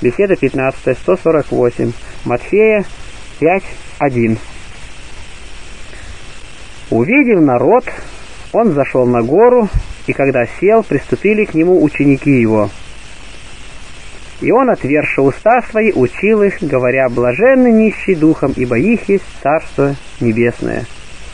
Беседа 15, 148. Матфея 5:1. Увидев народ, он зашел на гору, и когда сел, приступили к нему ученики его. И он, отверши уста свои, учил их, говоря: блаженны нищие духом, ибо их есть Царство Небесное.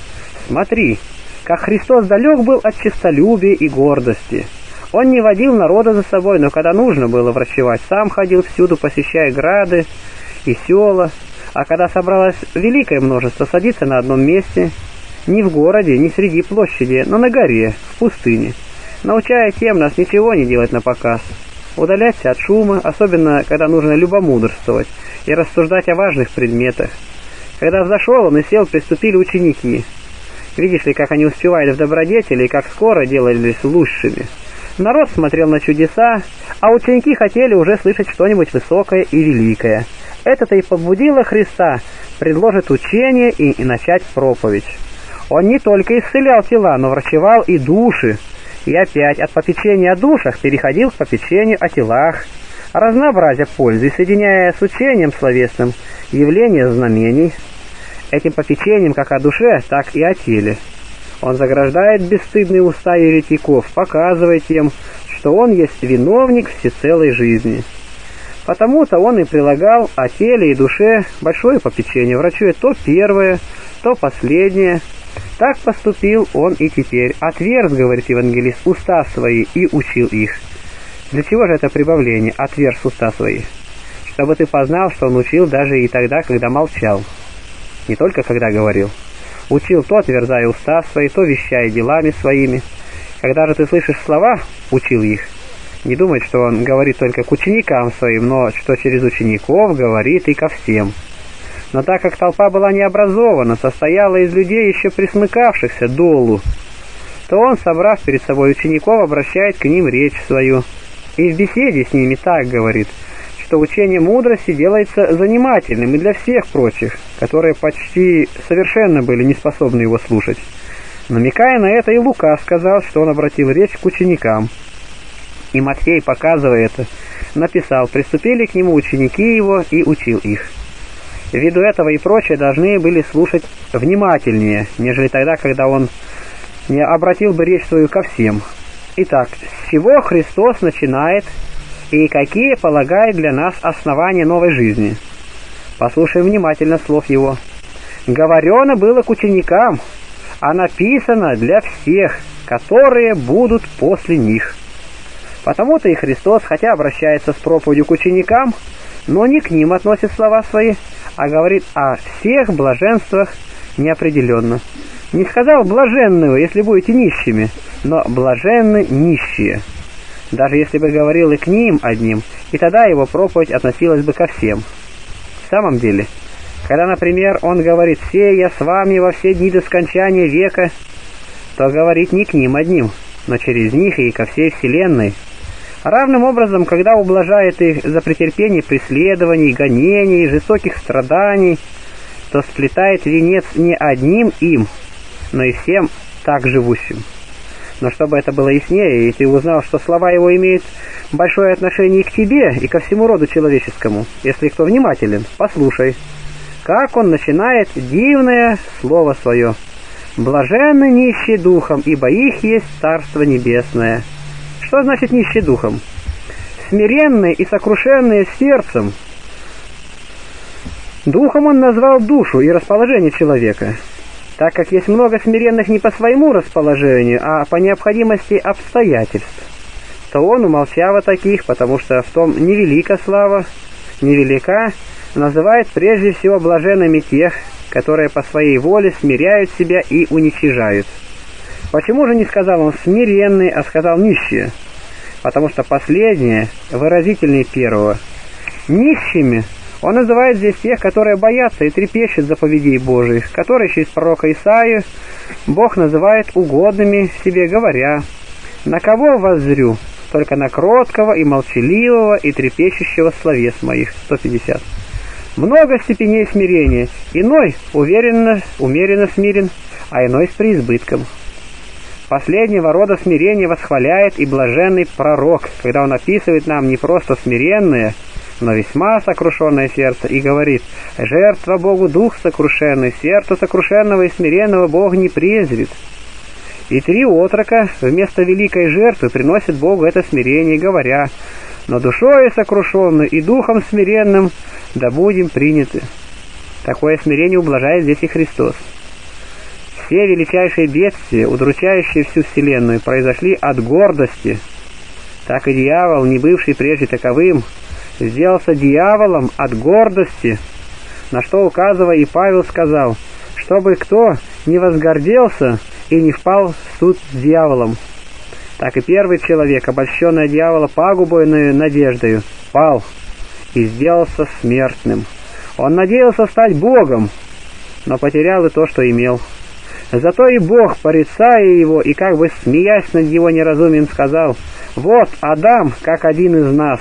Смотри, как Христос далек был от честолюбия и гордости. Он не водил народа за собой, но когда нужно было врачевать, сам ходил всюду, посещая грады и села, а когда собралось великое множество, садиться на одном месте, не в городе, не среди площади, но на горе, в пустыне, научая тем нас ничего не делать напоказ, удаляться от шума, особенно когда нужно любомудрствовать и рассуждать о важных предметах. Когда взошел он и сел, приступили ученики. Видишь ли, как они успевали в добродетели и как скоро делались лучшими. Народ смотрел на чудеса, а ученики хотели уже слышать что-нибудь высокое и великое. Это-то и побудило Христа предложить учение и начать проповедь. Он не только исцелял тела, но врачевал и души, и опять от попечения о душах переходил к попечению о телах, разнообразя пользы, соединяя с учением словесным явление знамений, этим попечением как о душе, так и о теле. Он заграждает бесстыдные уста еретиков, показывая тем, что он есть виновник всецелой жизни. Потому-то он и прилагал о теле и душе большое попечение, врачуя то первое, то последнее. Так поступил он и теперь. Отверз, говорит евангелист, уста свои и учил их. Для чего же это прибавление «отверз уста свои»? Чтобы ты познал, что он учил даже и тогда, когда молчал. Не только когда говорил. Учил то, отверзая уста свои, то вещая делами своими. Когда же ты слышишь слова, учил их. Не думай, что он говорит только к ученикам своим, но что через учеников говорит и ко всем. Но так как толпа была необразована, состояла из людей, еще присмыкавшихся долу, то он, собрав перед собой учеников, обращает к ним речь свою. И в беседе с ними так говорит, что учение мудрости делается занимательным и для всех прочих, которые почти совершенно были не способны его слушать. Намекая на это, и Лука сказал, что он обратил речь к ученикам. И Матфей, показывая это, написал: «Приступили к нему ученики его и учил их». Ввиду этого и прочие должны были слушать внимательнее, нежели тогда, когда он не обратил бы речь свою ко всем. Итак, с чего Христос начинает и какие полагает для нас основания новой жизни? Послушаем внимательно слов его. «Говорено было к ученикам, а написано для всех, которые будут после них». Потому-то и Христос, хотя обращается с проповедью к ученикам, но не к ним относит слова свои, а говорит о всех блаженствах неопределенно. Не сказал блаженного, если будете нищими, но блаженны нищие. Даже если бы говорил и к ним одним, и тогда его проповедь относилась бы ко всем. В самом деле, когда, например, он говорит: «Се я с вами во все дни до скончания века», то говорит не к ним одним, но через них и ко всей вселенной. Равным образом, когда ублажает их за претерпение преследований, гонений, жестоких страданий, то сплетает венец не одним им, но и всем так живущим. Но чтобы это было яснее, и ты узнал, что слова его имеют большое отношение и к тебе, и ко всему роду человеческому, если кто внимателен, послушай, как он начинает дивное слово свое: «Блаженны нищие духом, ибо их есть Царство Небесное». Что значит нищие духом? Смиренные и сокрушенные сердцем. Духом он назвал душу и расположение человека. Так как есть много смиренных не по своему расположению, а по необходимости обстоятельств, то он, умолчав о таких, потому что в том невелика слава, невелика, называет прежде всего блаженными тех, которые по своей воле смиряют себя и уничижают. Почему же не сказал он смиренные, а сказал нищие? Потому что последнее выразительнее первого. Нищими он называет здесь тех, которые боятся и трепещут заповедей Божиих, которые через пророка Исаию Бог называет угодными себе, говоря: «На кого воззрю? Только на кроткого и молчаливого и трепещущего словес моих». 150. Много степеней смирения. Иной умеренно смирен, а иной с преизбытком. Последнего рода смирение восхваляет и блаженный пророк, когда он описывает нам не просто смиренные, но весьма сокрушенное сердце, и говорит: «Жертва Богу дух сокрушенный, сердце сокрушенного и смиренного Бог не презрит». И 3 отрока вместо великой жертвы приносят Богу это смирение, говоря: «Но душою сокрушенной и духом смиренным да будем приняты». Такое смирение ублажает здесь и Христос. Все величайшие бедствия, удручающие всю вселенную, произошли от гордости. Так и дьявол, не бывший прежде таковым, сделался дьяволом от гордости, на что, указывая, и Павел сказал: «Чтобы кто не возгорделся и не впал в суд с дьяволом». Так и первый человек, обольщенный от дьявола пагубойною надеждою, пал и сделался смертным. Он надеялся стать Богом, но потерял и то, что имел. Зато и Бог, порицая его и как бы смеясь над его неразумием, сказал: «Вот Адам, как один из нас».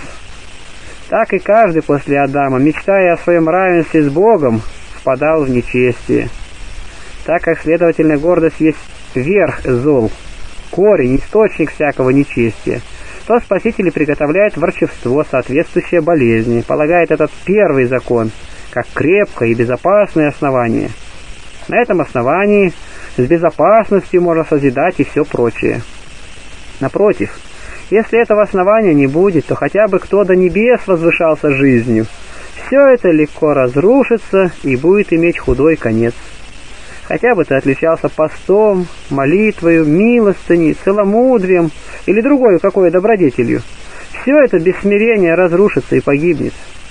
Так и каждый после Адама, мечтая о своем равенстве с Богом, впадал в нечестие. Так как, следовательно, гордость есть верх зол, корень, источник всякого нечестия, то Спаситель приготовляет ворчевство, соответствующее болезни, полагает этот первый закон как крепкое и безопасное основание. На этом основании с безопасностью можно созидать и все прочее. Напротив, если этого основания не будет, то хотя бы кто до небес возвышался жизнью, все это легко разрушится и будет иметь худой конец. Хотя бы ты отличался постом, молитвою, милостыней, целомудрием или другой какой добродетелью, все это без смирения разрушится и погибнет.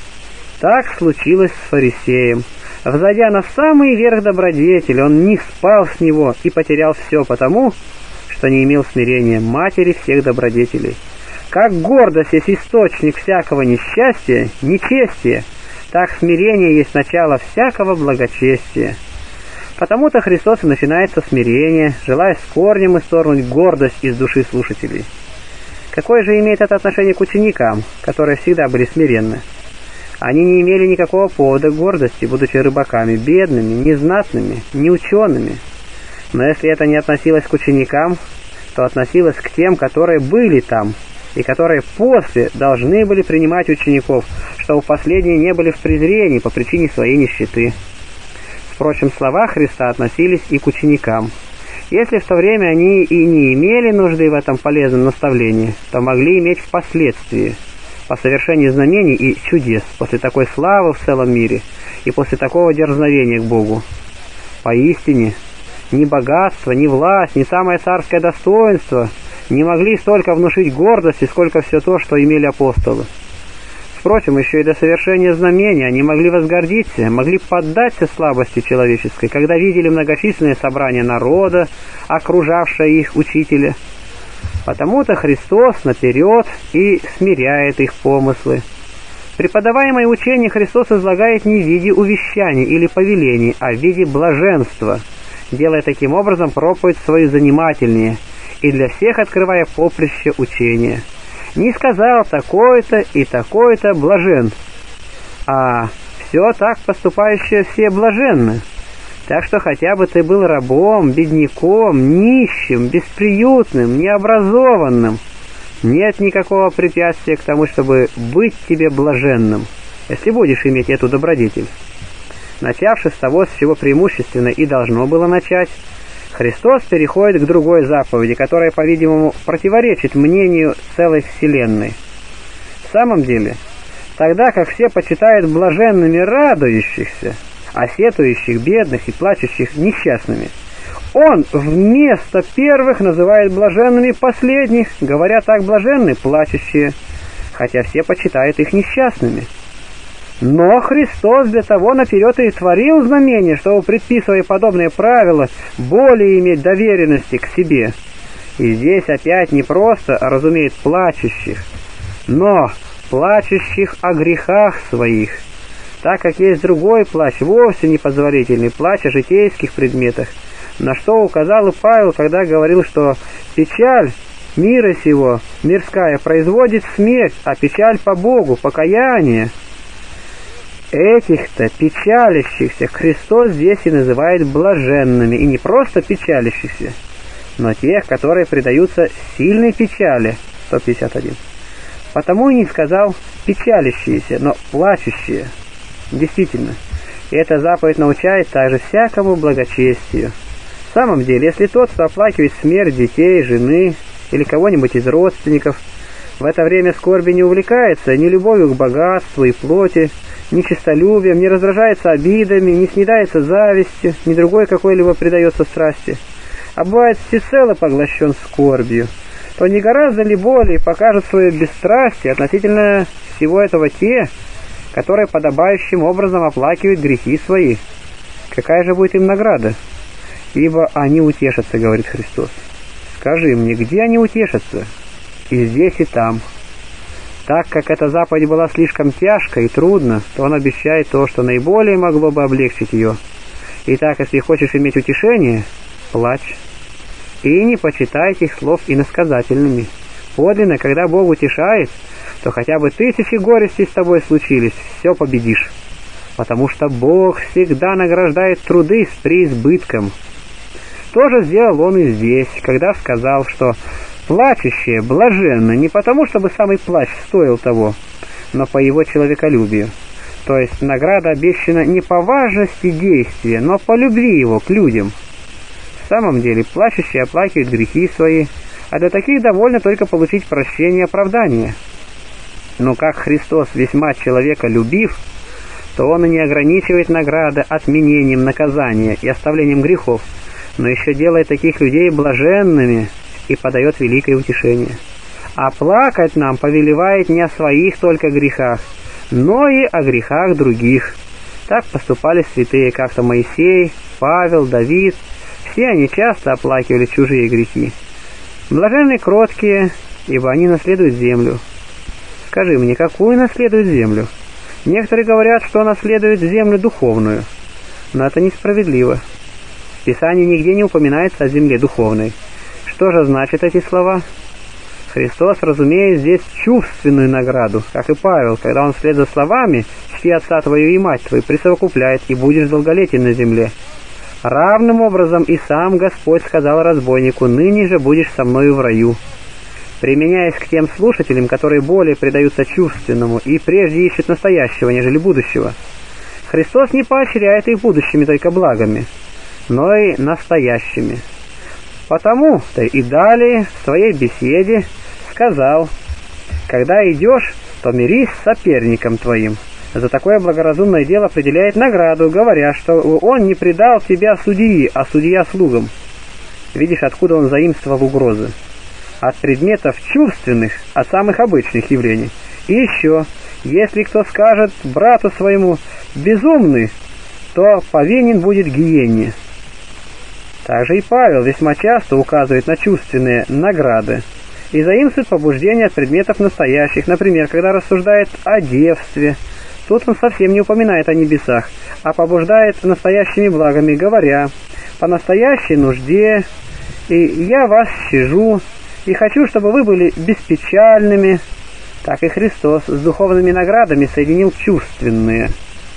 Так случилось с фарисеем. Взойдя на самый верх добродетели, он не спал с него и потерял все потому, что не имел смирения, матери всех добродетелей. Как гордость есть источник всякого несчастья, нечестия, так смирение есть начало всякого благочестия. Потому-то Христос и начинает со смирения, желая с корнем исторгнуть гордость из души слушателей. Какое же имеет это отношение к ученикам, которые всегда были смиренны? Они не имели никакого повода к гордости, будучи рыбаками, бедными, незнатными, неучеными. Но если это не относилось к ученикам, то относилось к тем, которые были там, и которые после должны были принимать учеников, чтобы последние не были в презрении по причине своей нищеты. Впрочем, слова Христа относились и к ученикам. Если в то время они и не имели нужды в этом полезном наставлении, то могли иметь впоследствии, по совершении знамений и чудес, после такой славы в целом мире и после такого дерзновения к Богу. Поистине, ни богатство, ни власть, ни самое царское достоинство не могли столько внушить гордости, сколько все то, что имели апостолы. Впрочем, еще и до совершения знамения они могли возгордиться, могли поддаться слабости человеческой, когда видели многочисленные собрания народа, окружавшее их учителя. Потому-то Христос наперед и смиряет их помыслы. Преподаваемое учение Христос излагает не в виде увещаний или повелений, а в виде блаженства, делая таким образом проповедь свою занимательнее и для всех открывая поприще учения. Не сказал такой-то и такой-то блажен, а все так поступающие все блаженны. Так что хотя бы ты был рабом, бедняком, нищим, бесприютным, необразованным, нет никакого препятствия к тому, чтобы быть тебе блаженным, если будешь иметь эту добродетель. Начавши с того, с чего преимущественно и должно было начать, Христос переходит к другой заповеди, которая, по-видимому, противоречит мнению целой вселенной. В самом деле, тогда как все почитают блаженными радующихся, а сетующих бедных и плачущих несчастными, Он вместо первых называет блаженными последних, говоря так: блаженны плачущие, хотя все почитают их несчастными. Но Христос для того наперед и творил знамения, чтобы, предписывая подобные правила, более иметь доверенности к себе. И здесь опять не просто разумеет плачущих, но плачущих о грехах своих, так как есть другой плач, вовсе непозволительный плач о житейских предметах, на что указал и Павел, когда говорил, что печаль мира сего, мирская, производит смерть, а печаль по Богу, покаяние. Этих-то печалящихся Христос здесь и называет блаженными, и не просто печалящихся, но тех, которые предаются сильной печали. 151. Потому и не сказал печалящиеся, но плачущие. Действительно, эта заповедь научает также всякому благочестию. В самом деле, если тот, кто оплакивает смерть детей, жены или кого-нибудь из родственников, в это время скорби не увлекается ни любовью к богатству и плоти, ни честолюбием, не раздражается обидами, не снедается завистью, ни другой какой-либо предается страсти, а бывает всецело поглощен скорбью, то не гораздо ли более покажут свое бесстрастие относительно всего этого те, которые подобающим образом оплакивают грехи свои? Какая же будет им награда? Ибо они утешатся, говорит Христос. Скажи мне, где они утешатся? И здесь, и там. Так как эта заповедь была слишком тяжка и трудна, то он обещает то, что наиболее могло бы облегчить ее. Итак, если хочешь иметь утешение, плачь. И не почитай этих слов иносказательными. Подлинно, когда Бог утешает, то хотя бы 1000 горестей с тобой случились, все победишь. Потому что Бог всегда награждает труды с преизбытком. То же сделал он и здесь, когда сказал, что плачущие блаженны не потому, чтобы самый плач стоил того, но по его человеколюбию. То есть награда обещана не по важности действия, но по любви его к людям. В самом деле, плачущие оплакивают грехи свои, а для таких довольно только получить прощение и оправдание. Но как Христос весьма человека любив, то он и не ограничивает награды отменением наказания и оставлением грехов, но еще делает таких людей блаженными и подает великое утешение. А плакать нам повелевает не о своих только грехах, но и о грехах других. Так поступали святые, как-то Моисей, Павел, Давид. Все они часто оплакивали чужие грехи. Блаженны кроткие, ибо они наследуют землю. Скажи мне, какую наследуют землю? Некоторые говорят, что наследуют землю духовную, но это несправедливо. В Писании нигде не упоминается о земле духовной. Что же значат эти слова? Христос разумеет здесь чувственную награду, как и Павел, когда он вслед за словами «Чти отца твою и мать твою» присовокупляет «И будешь долголетен на земле». Равным образом и сам Господь сказал разбойнику «Ныне же будешь со мною в раю». Применяясь к тем слушателям, которые более предаются чувственному и прежде ищут настоящего, нежели будущего, Христос не поощряет их будущими только благами, но и настоящими. Потому-то и далее в своей беседе сказал: «Когда идешь, то мирись с соперником твоим». За такое благоразумное дело определяет награду, говоря, что он не предал тебя судьи, а судья слугам. Видишь, откуда он заимствовал угрозы? От предметов чувственных, от самых обычных явлений. И еще, если кто скажет брату своему «безумный», то повинен будет гиене. Также и Павел весьма часто указывает на чувственные награды и заимствует побуждения от предметов настоящих, например, когда рассуждает о девстве. Тут он совсем не упоминает о небесах, а побуждает настоящими благами, говоря: «По настоящей нужде, и я вас щажу, и хочу, чтобы вы были беспечальными». Так и Христос с духовными наградами соединил чувственные.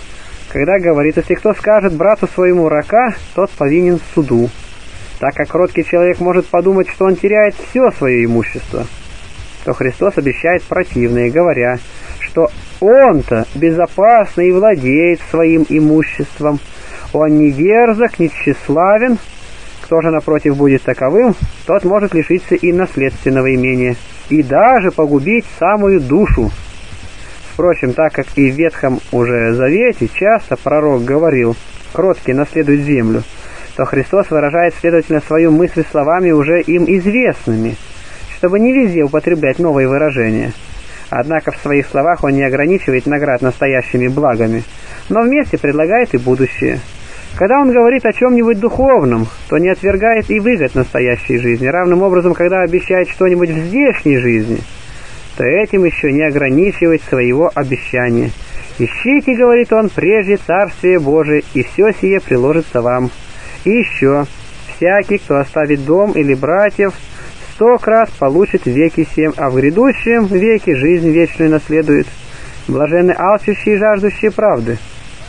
Когда говорит: «Если кто скажет брату своему рака, тот повинен суду», так как кроткий человек может подумать, что он теряет все свое имущество, то Христос обещает противное, говоря, что он-то безопасно и владеет своим имуществом, он не дерзок, не тщеславен. Кто же, напротив, будет таковым, тот может лишиться и наследственного имения, и даже погубить самую душу. Впрочем, так как и в Ветхом уже Завете часто пророк говорил «кроткие наследуют землю», то Христос выражает, следовательно, свою мысль словами уже им известными, чтобы не везде употреблять новые выражения. Однако в своих словах он не ограничивает наград настоящими благами, но вместе предлагает и будущее. Когда он говорит о чем-нибудь духовном, то не отвергает и выгод настоящей жизни. Равным образом, когда обещает что-нибудь в здешней жизни, то этим еще не ограничивает своего обещания. «Ищите, — говорит он, — прежде Царствие Божие, и все сие приложится вам. И еще, всякий, кто оставит дом или братьев, 100 крат получит в веки 7, а в грядущем веке жизнь вечную наследует. Блаженны алчущие и жаждущие правды».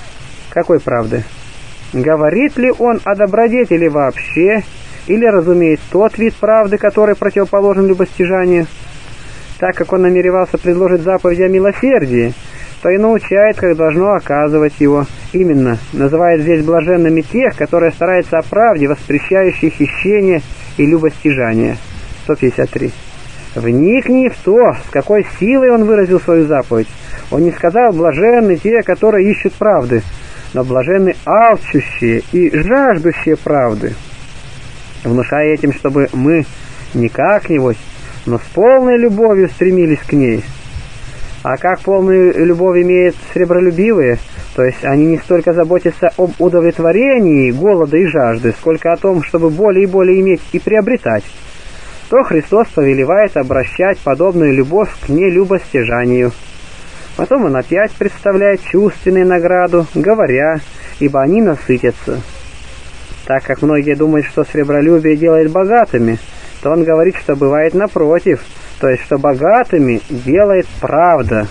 Какой правды? Говорит ли он о добродетели вообще, или разумеет тот вид правды, который противоположен любостяжанию? так как он намеревался предложить заповеди о милосердии, то и научает, как должно оказывать его. Именно, называет здесь блаженными тех, которые стараются о правде, воспрещающей хищение и любостяжание. 153. Вникни в то, с какой силой он выразил свою заповедь. Он не сказал «блаженны те, которые ищут правды», но блаженны алчущие и жаждущие правды, внушая этим, чтобы мы не как-нибудь, но с полной любовью стремились к ней. А как полную любовь имеют сребролюбивые, то есть они не столько заботятся об удовлетворении голода и жажды, сколько о том, чтобы более и более иметь и приобретать, то Христос повелевает обращать подобную любовь к нелюбостяжанию. Потом он опять представляет чувственную награду, говоря, ибо они насытятся. Так как многие думают, что сребролюбие делает богатыми, то он говорит, что бывает напротив, то есть что богатыми делает правда.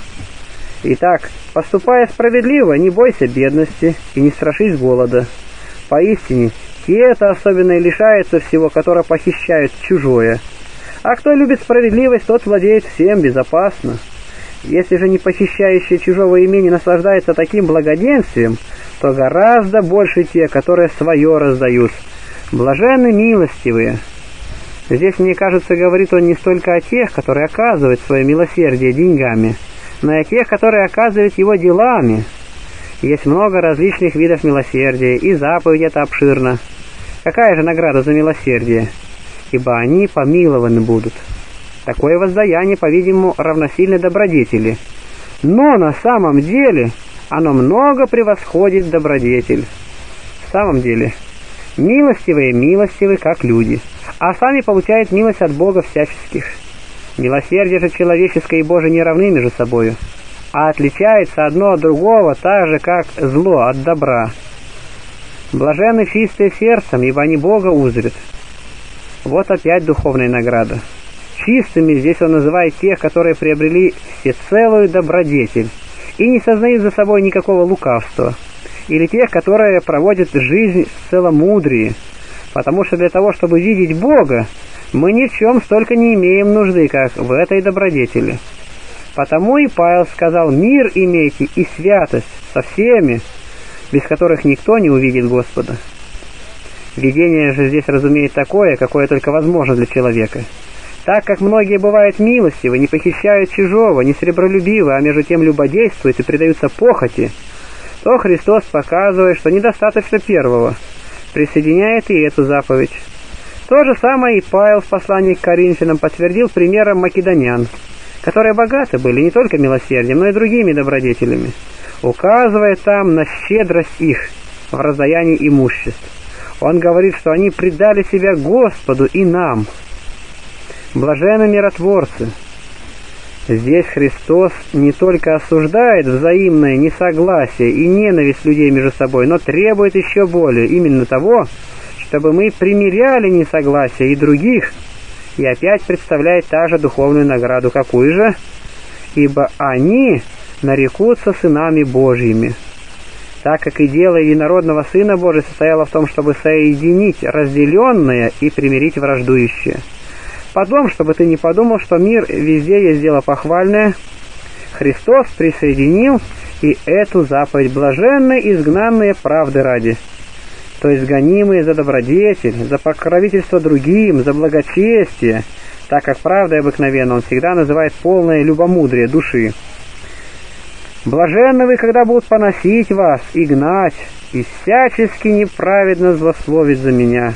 Итак, поступая справедливо, не бойся бедности и не страшись голода. Поистине, те-то особенно и лишаются всего, которые похищают чужое. А кто любит справедливость, тот владеет всем безопасно. Если же не похищающие чужого имени наслаждаются таким благоденствием, то гораздо больше те, которые свое раздают. Блаженны милостивые. Здесь, мне кажется, говорит он не столько о тех, которые оказывают свое милосердие деньгами, но и о тех, которые оказывают его делами. Есть много различных видов милосердия, и заповедь эта обширна. Какая же награда за милосердие? Ибо они помилованы будут. Такое воздаяние, по-видимому, равносильно добродетели. Но на самом деле оно много превосходит добродетель. В самом деле, милостивые милостивы, как люди, а сами получают милость от Бога всяческих. Милосердие же человеческое и Божие не равны между собою, а отличается одно от другого так же, как зло от добра. Блаженны чистые сердцем, ибо они Бога узрят. Вот опять духовная награда. Чистыми здесь он называет тех, которые приобрели всецелую добродетель и не сознают за собой никакого лукавства, или тех, которые проводят жизнь в целомудрии, потому что для того, чтобы видеть Бога, мы ни в чем столько не имеем нужды, как в этой добродетели. Потому и Павел сказал: «Мир имейте и святость со всеми, без которых никто не увидит Господа». Видение же здесь разумеет такое, какое только возможно для человека. Так как многие бывают милостивы, не похищают чужого, не сребролюбивы, а между тем любодействуют и предаются похоти, то Христос показывает, что недостаточно первого, присоединяет и эту заповедь. То же самое и Павел в послании к Коринфянам подтвердил примером македонян, которые богаты были не только милосердием, но и другими добродетелями, указывая там на щедрость их в раздаянии имуществ. Он говорит, что они предали себя Господу и нам. Блаженны миротворцы. Здесь Христос не только осуждает взаимное несогласие и ненависть людей между собой, но требует еще более именно того, чтобы мы примиряли несогласие и других, и опять представляет также духовную награду. Какую же? Ибо они нарекутся сынами Божьими. Так как и дело единородного Сына Божия состояло в том, чтобы соединить разделенное и примирить враждующее. Потом, чтобы ты не подумал, что мир везде есть дело похвальное, Христос присоединил и эту заповедь: блаженны изгнанные правды ради, то есть гонимые за добродетель, за покровительство другим, за благочестие, так как правдой обыкновенно он всегда называет полное любомудрие души. Блаженны вы, когда будут поносить вас и гнать, и всячески неправедно злословить за меня.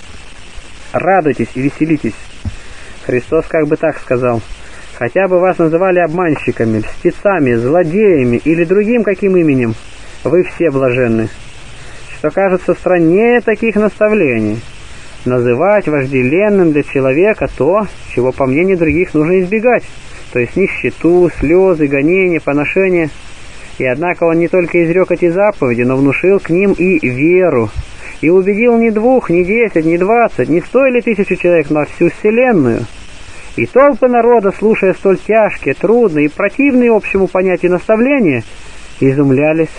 Радуйтесь и веселитесь. Христос как бы так сказал: хотя бы вас называли обманщиками, льстецами, злодеями или другим каким именем, вы все блаженны. Что кажется страннее таких наставлений: называть вожделенным для человека то, чего, по мнению других, нужно избегать, то есть нищету, слезы, гонения, поношения. И однако он не только изрек эти заповеди, но внушил к ним и веру, и убедил не 2, не 10, не 20, не 100 или 1000 человек, но всю вселенную. И толпы народа, слушая столь тяжкие, трудные и противные общему понятию наставления, изумлялись.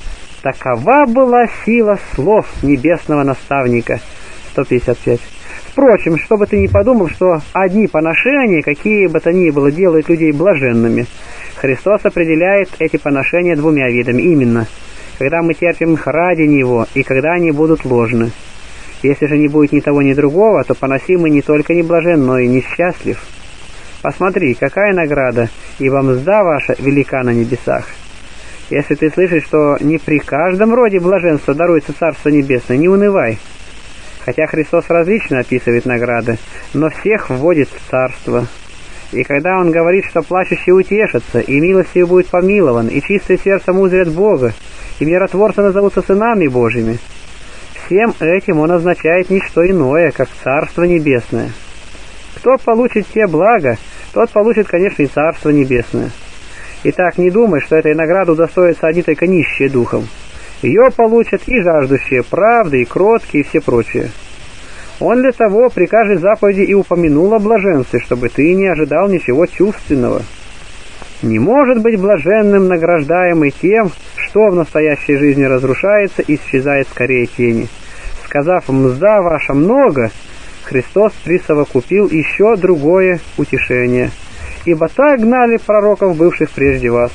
Такова была сила слов небесного наставника. 155. Впрочем, чтобы ты не подумал, что одни поношения, какие бы то ни было, делают людей блаженными. Христос определяет эти поношения двумя видами, именно, когда мы терпим их ради Него и когда они будут ложны. Если же не будет ни того, ни другого, то поносимый не только не блажен, но и несчастлив. Посмотри, какая награда, ибо мзда ваша велика на небесах. Если ты слышишь, что не при каждом роде блаженства даруется Царство Небесное, не унывай. Хотя Христос различно описывает награды, но всех вводит в Царство. И когда Он говорит, что плачущий утешится, и милостью будет помилован, и чистое сердцем узрят Бога, и миротворцы назовутся сынами Божьими, всем этим Он означает не что иное, как Царство Небесное. Кто получит те блага, тот получит, конечно, и Царство Небесное. Итак, не думай, что этой награды удостоятся одни только нищие духом. Ее получат и жаждущие правды, и кроткие, и все прочие. Он для того при каждой заповеди и упомянул о блаженстве, чтобы ты не ожидал ничего чувственного. Не может быть блаженным награждаемый тем, что в настоящей жизни разрушается и исчезает скорее тени. Сказав «мзда ваша много», Христос присовокупил еще другое утешение. «Ибо так гнали пророков, бывших прежде вас».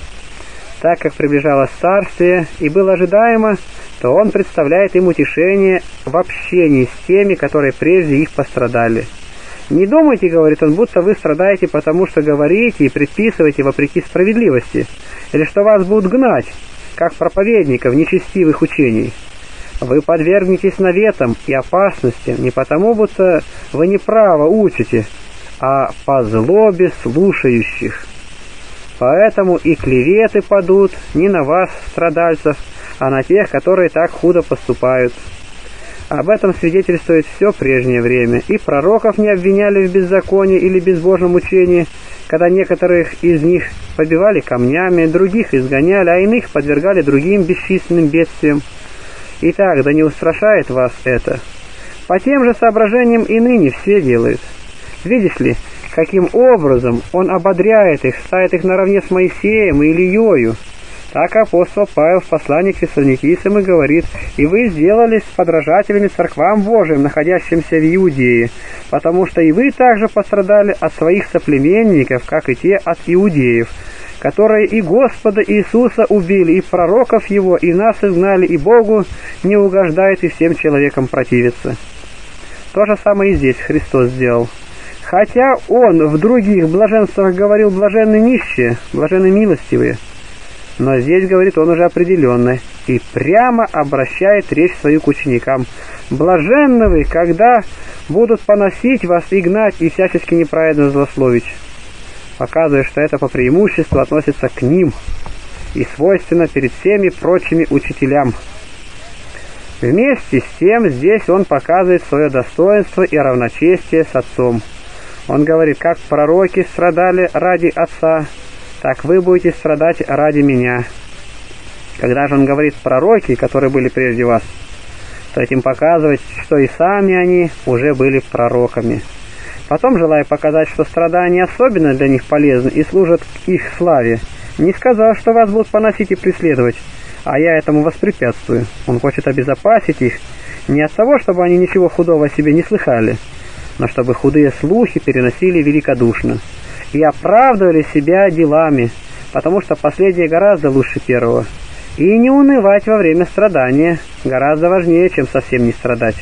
Так как приближалось царствие и было ожидаемо, то Он представляет им утешение в общении с теми, которые прежде их пострадали. «Не думайте, — говорит Он, — будто вы страдаете, потому что говорите и предписываете вопреки справедливости, или что вас будут гнать, как проповедников нечестивых учений. Вы подвергнетесь наветам и опасностям не потому, будто вы неправо учите, а по злобе слушающих. Поэтому и клеветы падут не на вас, страдальцев, а на тех, которые так худо поступают. Об этом свидетельствует все прежнее время. И пророков не обвиняли в беззаконии или безбожном учении, когда некоторых из них побивали камнями, других изгоняли, а иных подвергали другим бесчисленным бедствиям. Итак, да не устрашает вас это. По тем же соображениям и ныне все делают. Видишь ли, каким образом Он ободряет их, ставит их наравне с Моисеем и Илиёю. Так апостол Павел в послании к Фессалоникийцам и говорит: «И вы сделались подражателями церквам Божиим, находящимся в Иудее, потому что и вы также пострадали от своих соплеменников, как и те от иудеев, которые и Господа Иисуса убили, и пророков Его, и нас изгнали, и Богу не угождает, и всем человекам противится». То же самое и здесь Христос сделал. Хотя Он в других блаженствах говорил «блаженны нищие», «блаженны милостивые», но здесь говорит Он уже определенно и прямо обращает речь свою к ученикам: «Блаженны вы, когда будут поносить вас и гнать, и всячески неправедно злословить», показывая, что это по преимуществу относится к ним и свойственно перед всеми прочими учителям. Вместе с тем здесь Он показывает свое достоинство и равночестие с Отцом. Он говорит: «Как пророки страдали ради Отца, так вы будете страдать ради Меня». Когда же Он говорит «пророки, которые были прежде вас», то этим показывает, что и сами они уже были пророками. Потом, желая показать, что страдания особенно для них полезны и служат к их славе, не сказал, что вас будут поносить и преследовать, а я этому воспрепятствую. Он хочет обезопасить их не от того, чтобы они ничего худого о себе не слыхали, но чтобы худые слухи переносили великодушно и оправдывали себя делами, потому что последнее гораздо лучше первого. И не унывать во время страдания гораздо важнее, чем совсем не страдать.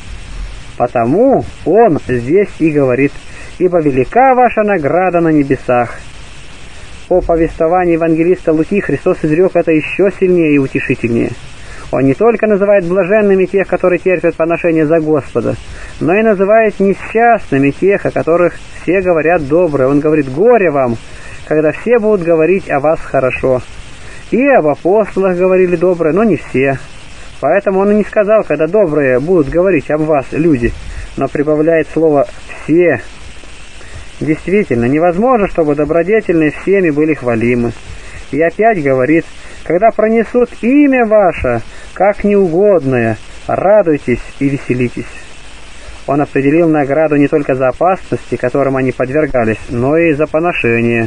Потому Он здесь и говорит: «Ибо велика ваша награда на небесах». По повествованию евангелиста Луки Христос изрек это еще сильнее и утешительнее. Он не только называет блаженными тех, которые терпят поношение за Господа, но и называет несчастными тех, о которых все говорят доброе. Он говорит: «Горе вам, когда все будут говорить о вас хорошо». И об апостолах говорили доброе, но не все. Поэтому Он и не сказал, когда добрые будут говорить об вас люди, но прибавляет слово «все». Действительно, невозможно, чтобы добродетельные всеми были хвалимы. И опять говорит: «Когда пронесут имя ваше, как неугодное, радуйтесь и веселитесь». Он определил награду не только за опасности, которым они подвергались, но и за поношение.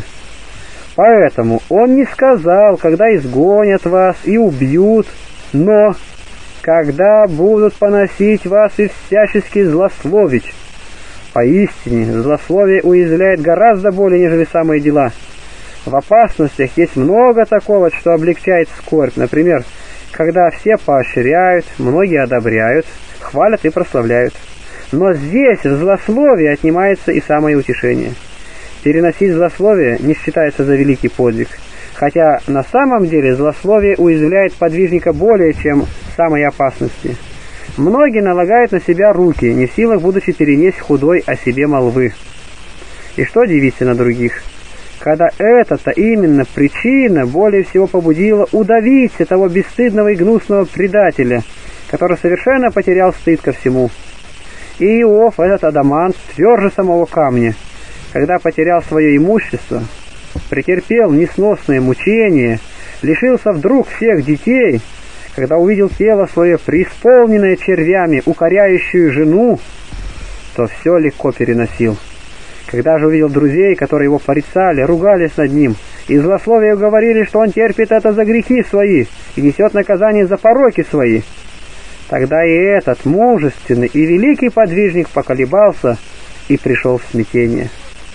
Поэтому Он не сказал, когда изгонят вас и убьют, но когда будут поносить вас и всячески злословить. Поистине, злословие уязвляет гораздо более, нежели самые дела. В опасностях есть много такого, что облегчает скорбь. Например, когда все поощряют, многие одобряют, хвалят и прославляют. Но здесь в злословии отнимается и самое утешение. Переносить злословие не считается за великий подвиг, хотя на самом деле злословие уязвляет подвижника более, чем самые опасности. Многие налагают на себя руки, не в силах, будучи перенесть худой о себе молвы. И что дивиться на других? Когда эта-то именно причина более всего побудила удавить того бесстыдного и гнусного предателя, который совершенно потерял стыд ко всему. И Иов, этот адамант, тверже самого камня, когда потерял свое имущество, претерпел несносное мучение, лишился вдруг всех детей, когда увидел тело свое преисполненное червями, укоряющую жену, то все легко переносил. Когда же увидел друзей, которые его порицали, ругались над ним, и злословие говорили, что он терпит это за грехи свои и несет наказание за пороки свои, тогда и этот мужественный и великий подвижник поколебался и пришел в смятение.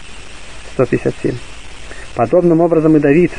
157. Подобным образом и Давид,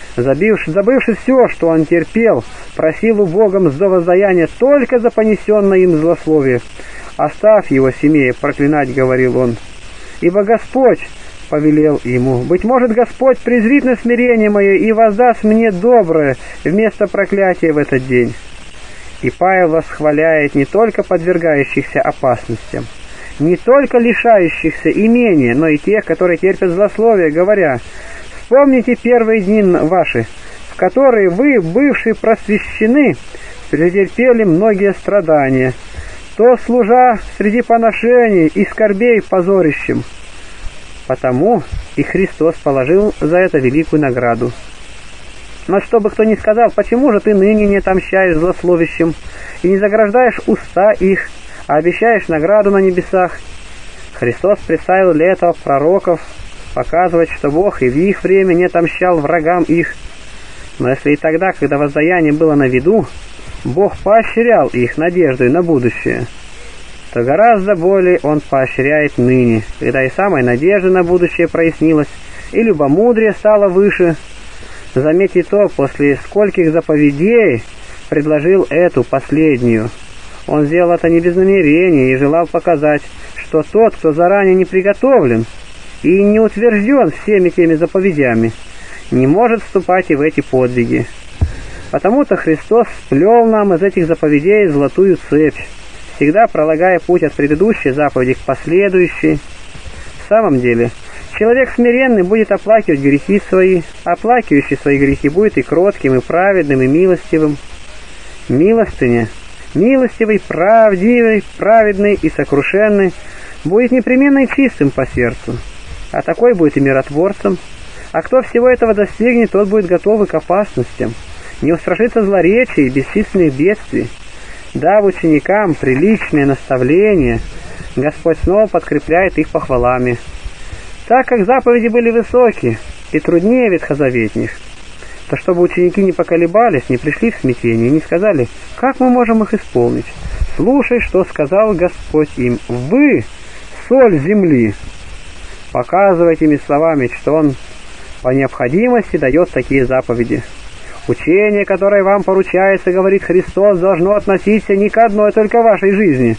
забывши все, что он терпел, просил у Бога мздовоздаяния только за понесенное им злословие. «Оставь его, Семея, проклинать», — говорил он, «ибо Господь повелел ему. Быть может, Господь презрит на смирение мое и воздаст мне доброе вместо проклятия в этот день». И Павел восхваляет не только подвергающихся опасностям, не только лишающихся имения, но и тех, которые терпят злословие, говоря: «Вспомните первые дни ваши, в которые вы, бывшие просвещены, претерпели многие страдания, то служа среди поношений и скорбей позорищем. Потому и Христос положил за это великую награду. Но чтобы кто ни сказал, почему же ты ныне не отомщаешь злословящим и не заграждаешь уста их, а обещаешь награду на небесах?» Христос представил для этого пророков, показывать, что Бог и в их время не отомщал врагам их. Но если и тогда, когда воздаяние было на виду, Бог поощрял их надеждой на будущее, то гораздо более Он поощряет ныне, когда и самая надежда на будущее прояснилась, и любомудрие стало выше. Заметьте то, после скольких заповедей предложил эту последнюю. Он сделал это не без намерения и желал показать, что тот, кто заранее не приготовлен и не утвержден всеми теми заповедями, не может вступать и в эти подвиги. Потому-то Христос сплел нам из этих заповедей золотую цепь, всегда пролагая путь от предыдущей заповеди к последующей. В самом деле, человек смиренный будет оплакивать грехи свои, оплакивающий свои грехи будет и кротким, и праведным, и милостивым. Милостыня, милостивый, правдивый, праведный и сокрушенный, будет непременно и чистым по сердцу, а такой будет и миротворцем. А кто всего этого достигнет, тот будет готов к опасностям, не устрашится злоречия и бесчисленных бедствий. Дав ученикам приличное наставление, Господь снова подкрепляет их похвалами. Так как заповеди были высокие и труднее ветхозаветных, то чтобы ученики не поколебались, не пришли в смятение, не сказали: «Как мы можем их исполнить?» Слушай, что сказал Господь им: «Вы — соль земли». Показывая этими словами, что Он по необходимости дает такие заповеди. Учение, которое вам поручается, говорит Христос, должно относиться не к одной только вашей жизни,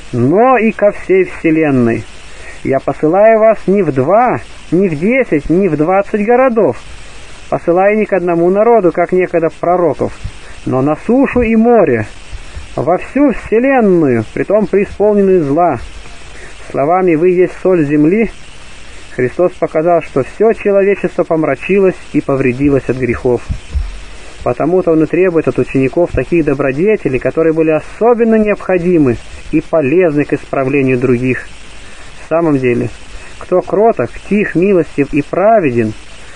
но и ко всей вселенной. Я посылаю вас не в 2, не в 10, не в 20 городов. Посылаю не к одному народу, как некогда пророков, но на сушу и море, во всю вселенную, притом преисполненную зла. Словами «Вы есть соль земли» Христос показал, что все человечество помрачилось и повредилось от грехов. Потому-то Он и требует от учеников таких добродетелей, которые были особенно необходимы и полезны к исправлению других. В самом деле, кто кроток, тих, милостив и праведен,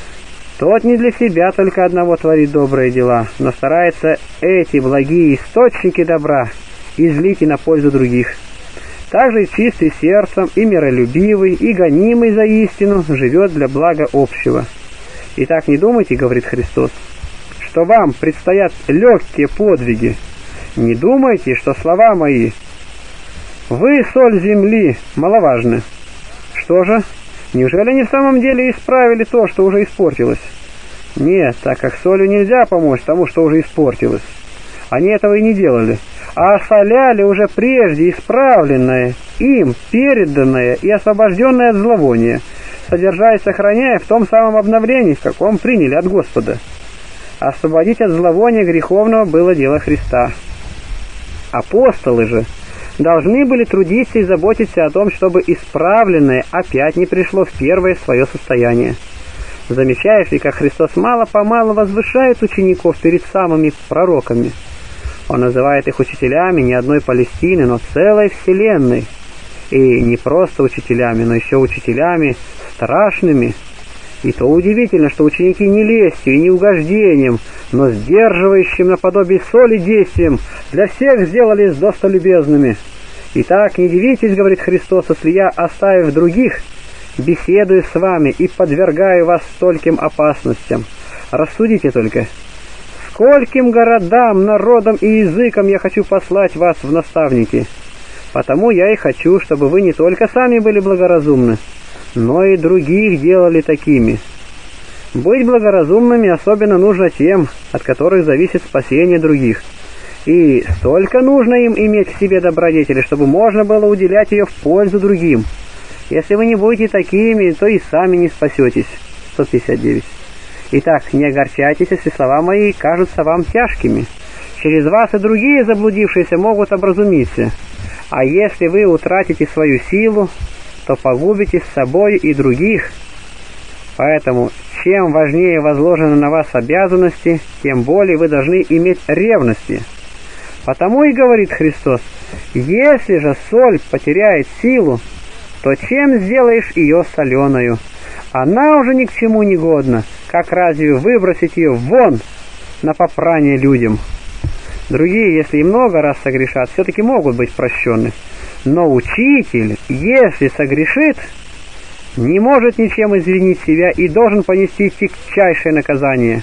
тот не для себя только одного творит добрые дела, но старается эти благие источники добра излить и на пользу других. Также и чистый сердцем, и миролюбивый, и гонимый за истину живет для блага общего. Итак, не думайте, говорит Христос, что вам предстоят легкие подвиги, Не думайте, что слова мои «Вы, соль земли», маловажны. Что же? Неужели они в самом деле исправили то, что уже испортилось? Нет, так как солью нельзя помочь тому, что уже испортилось. Они этого и не делали, а осоляли уже прежде исправленное, им переданное и освобожденное от зловония, содержа и сохраняя в том самом обновлении, в каком приняли от Господа. Освободить от зловония греховного было дело Христа. Апостолы же должны были трудиться и заботиться о том, чтобы исправленное опять не пришло в первое свое состояние. Замечаешь ли, как Христос мало-помалу возвышает учеников перед самыми пророками? Он называет их учителями не одной Палестины, но целой вселенной. И не просто учителями, но еще учителями страшными. И то удивительно, что ученики не лестью и не угождением, но сдерживающим наподобие соли действием для всех сделались достолюбезными. Итак, не дивитесь, говорит Христос, если я, оставив других, беседую с вами и подвергаю вас стольким опасностям. Рассудите только, скольким городам, народам и языкам я хочу послать вас в наставники. Потому я и хочу, чтобы вы не только сами были благоразумны, но и других делали такими. Быть благоразумными особенно нужно тем, от которых зависит спасение других. И столько нужно им иметь в себе добродетели, чтобы можно было уделять ее в пользу другим. Если вы не будете такими, то и сами не спасетесь. 159. Итак, не огорчайтесь, если слова мои кажутся вам тяжкими. Через вас и другие заблудившиеся могут образумиться. А если вы утратите свою силу, то погубите с собой и других. Поэтому, чем важнее возложены на вас обязанности, тем более вы должны иметь ревности. Потому и говорит Христос, если же соль потеряет силу, то чем сделаешь ее соленою? Она уже ни к чему не годна, как разве выбросить ее вон на попрание людям? Другие, если и много раз согрешат, все-таки могут быть прощены. Но учитель, если согрешит, не может ничем извинить себя и должен понести тягчайшее наказание.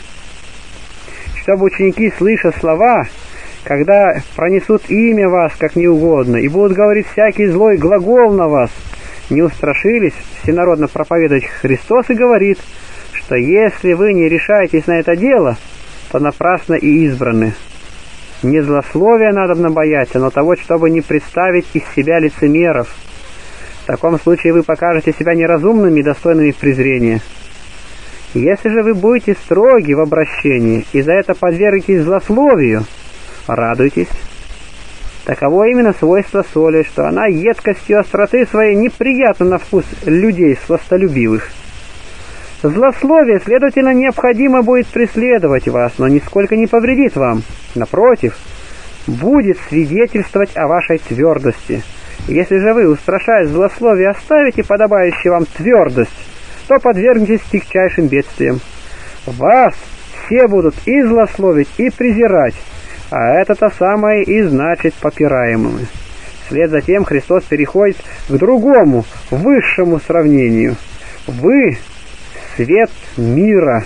Чтобы ученики, слыша слова, когда пронесут имя вас как неугодно и будут говорить всякий злой глагол на вас, не устрашились, всенародно проповедовать Христос и говорит, что если вы не решаетесь на это дело, то напрасно и избраны. Не злословия надобно бояться, но того, чтобы не представить из себя лицемеров. В таком случае вы покажете себя неразумными и достойными презрения. Если же вы будете строги в обращении и за это подвергнетесь злословию, радуйтесь. Таково именно свойство соли, что она едкостью остроты своей неприятна на вкус людей сластолюбивых. Злословие, следовательно, необходимо будет преследовать вас, но нисколько не повредит вам. Напротив, будет свидетельствовать о вашей твердости. Если же вы, устрашаясь злословия, оставите подобающую вам твердость, то подвергнетесь тягчайшим бедствиям. Вас все будут и злословить, и презирать, а это-то самое и значит попираемым. Вслед за тем Христос переходит к другому, высшему сравнению. Вы — свет мира.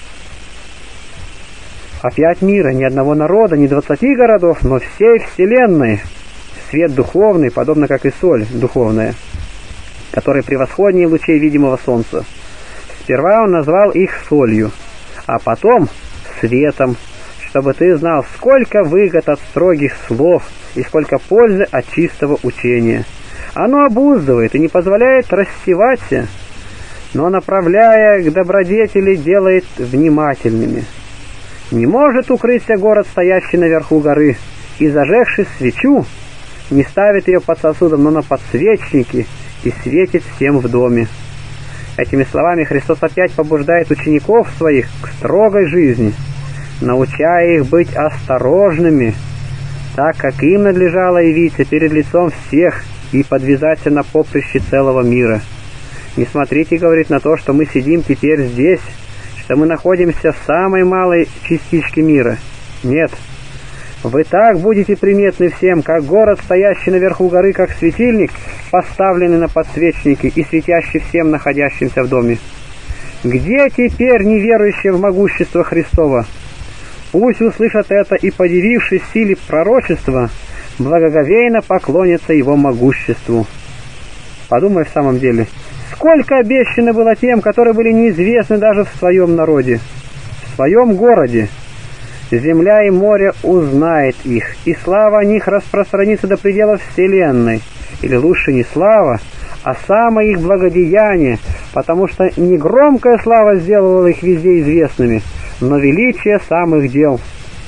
Опять мира, ни одного народа, ни 20 городов, но всей вселенной. Свет духовный, подобно как и соль духовная, который превосходнее лучей видимого солнца. Сперва он назвал их солью, а потом светом, чтобы ты знал, сколько выгод от строгих слов и сколько пользы от чистого учения. Оно обуздывает и не позволяет рассеваться, но, направляя к добродетели, делает внимательными. Не может укрыться город, стоящий наверху горы, и, зажегши свечу, не ставит ее под сосудом, но на подсвечнике, и светит всем в доме. Этими словами Христос опять побуждает учеников своих к строгой жизни, научая их быть осторожными, так как им надлежало явиться перед лицом всех и подвязаться на поприще целого мира. Не смотрите, говорит, на то, что мы сидим теперь здесь, что мы находимся в самой малой частичке мира. Нет, вы так будете приметны всем, как город, стоящий наверху горы, как светильник, поставленный на подсвечнике и светящий всем находящимся в доме. Где теперь неверующие в могущество Христово? Пусть услышат это и, подивившись силе пророчества, благоговейно поклонятся его могуществу. Подумай в самом деле, сколько обещано было тем, которые были неизвестны даже в своем народе, в своем городе. Земля и море узнает их, и слава о них распространится до пределов вселенной. Или лучше не слава, а самое их благодеяние, потому что не громкая слава сделала их везде известными, но величие самых дел.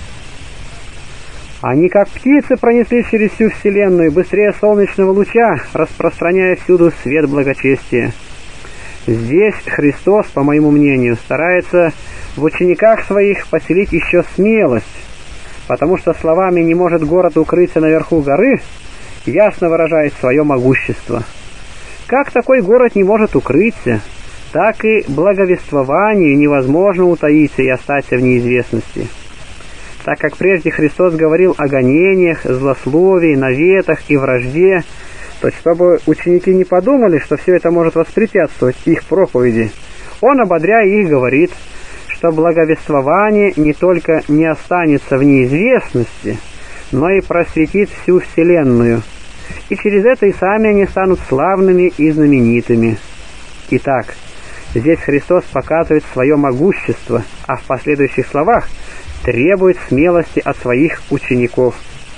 Они, как птицы, пронеслись через всю вселенную, быстрее солнечного луча, распространяя всюду свет благочестия. Здесь Христос, по моему мнению, старается в учениках своих поселить еще смелость, потому что словами «не может город укрыться наверху горы» ясно выражает свое могущество. Как такой город не может укрыться, так и благовествованию невозможно утаиться и остаться в неизвестности. Так как прежде Христос говорил о гонениях, злословии, наветах и вражде, то чтобы ученики не подумали, что все это может воспрепятствовать их проповеди, Он, ободряя их, говорит, что благовествование не только не останется в неизвестности, но и просветит всю вселенную, и через это и сами они станут славными и знаменитыми. Итак, здесь Христос показывает свое могущество, а в последующих словах требует смелости от своих учеников.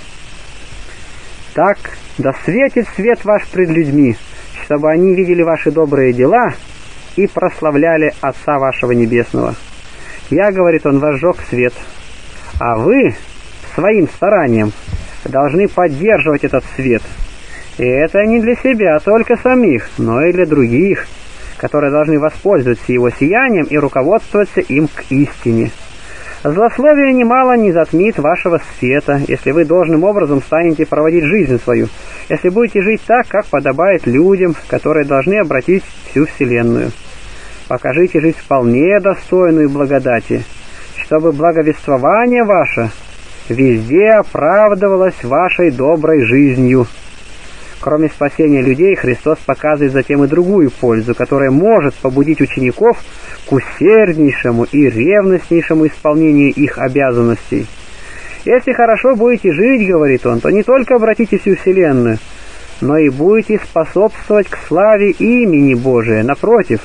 Так, да светит свет ваш пред людьми, чтобы они видели ваши добрые дела и прославляли Отца вашего Небесного. Я, говорит он, возжег свет, а вы своим старанием должны поддерживать этот свет. И это не для себя только самих, но и для других, которые должны воспользоваться его сиянием и руководствоваться им к истине. Злословие немало не затмит вашего света, если вы должным образом станете проводить жизнь свою, если будете жить так, как подобает людям, которые должны обратить всю вселенную. Покажите жизнь вполне достойную благодати, чтобы благовествование ваше везде оправдывалось вашей доброй жизнью. Кроме спасения людей, Христос показывает затем и другую пользу, которая может побудить учеников к усерднейшему и ревностнейшему исполнению их обязанностей. Если хорошо будете жить, говорит он, то не только обратите всю вселенную, но и будете способствовать к славе имени Божия. Напротив,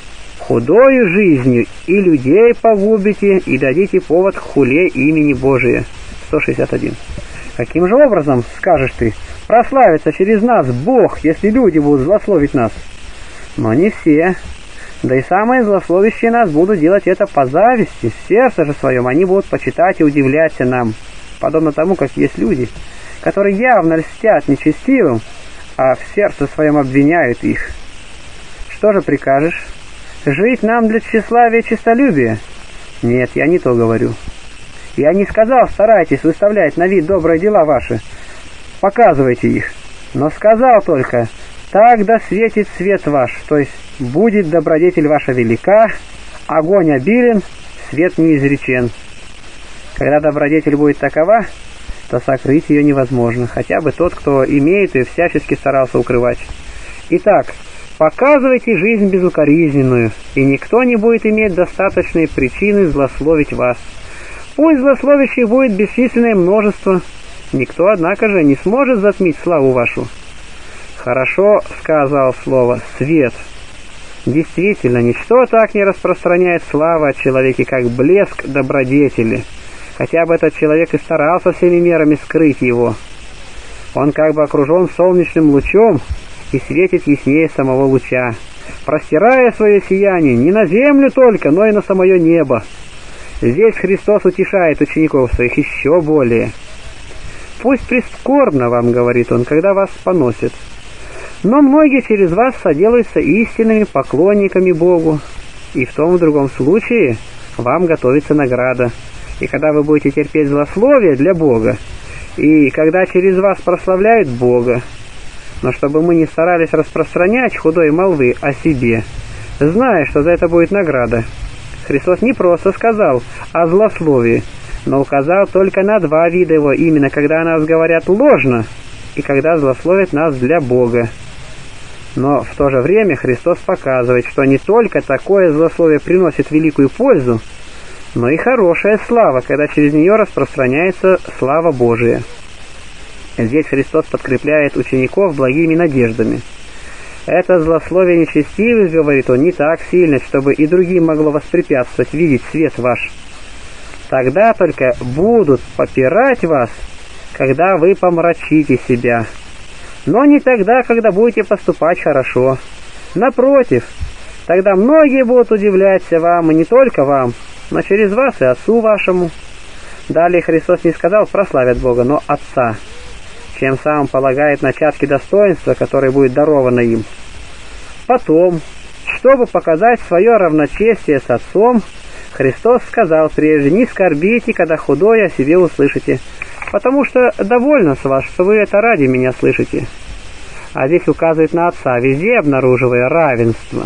худою жизнью и людей погубите, и дадите повод к хуле имени Божия. 161. Каким же образом, скажешь ты, прославится через нас Бог, если люди будут злословить нас? Но не все. Да и самые злословящие нас будут делать это по зависти. В сердце же своем они будут почитать и удивляться нам, подобно тому, как есть люди, которые явно льстят нечестивым, а в сердце своем обвиняют их. Что же прикажешь? Жить нам для тщеславия и честолюбия? Нет, я не то говорю. Я не сказал, старайтесь выставлять на вид добрые дела ваши, показывайте их, но сказал только, так да светит свет ваш, то есть будет добродетель ваша велика, огонь обилен, свет неизречен. Когда добродетель будет такова, то сокрыть ее невозможно, хотя бы тот, кто имеет и всячески старался укрывать. Итак, показывайте жизнь безукоризненную, и никто не будет иметь достаточной причины злословить вас. Пусть злословящих будет бесчисленное множество, никто, однако же, не сможет затмить славу вашу. Хорошо сказал слово «свет». Действительно, ничто так не распространяет славу о человеке, как блеск добродетели, хотя бы этот человек и старался всеми мерами скрыть его. Он как бы окружен солнечным лучом и светит яснее самого луча, простирая свое сияние не на землю только, но и на самое небо. Здесь Христос утешает учеников своих еще более. «Пусть прискорбно вам, — говорит он, — когда вас поносят, но многие через вас соделаются истинными поклонниками Богу, и в том и в другом случае вам готовится награда. И когда вы будете терпеть злословие для Бога, и когда через вас прославляют Бога, но чтобы мы не старались распространять худой молвы о себе, зная, что за это будет награда». Христос не просто сказал о злословии, но указал только на два вида его, именно когда о нас говорят ложно и когда злословят нас для Бога. Но в то же время Христос показывает, что не только такое злословие приносит великую пользу, но и хорошая слава, когда через нее распространяется слава Божия. Здесь Христос подкрепляет учеников благими надеждами. Это злословие нечестивых, говорит он, не так сильно, чтобы и другим могло воспрепятствовать видеть свет ваш. Тогда только будут попирать вас, когда вы помрачите себя. Но не тогда, когда будете поступать хорошо. Напротив, тогда многие будут удивляться вам, и не только вам, но через вас и Отцу вашему. Далее Христос не сказал «прославят Бога», но Отца, чем сам полагает начатки достоинства, которое будет даровано им. Потом, чтобы показать свое равночестие с Отцом, Христос сказал прежде: «Не скорбите, когда худое о себе услышите, потому что довольно с вас, что вы это ради меня слышите». А здесь указывает на Отца, везде обнаруживая равенство.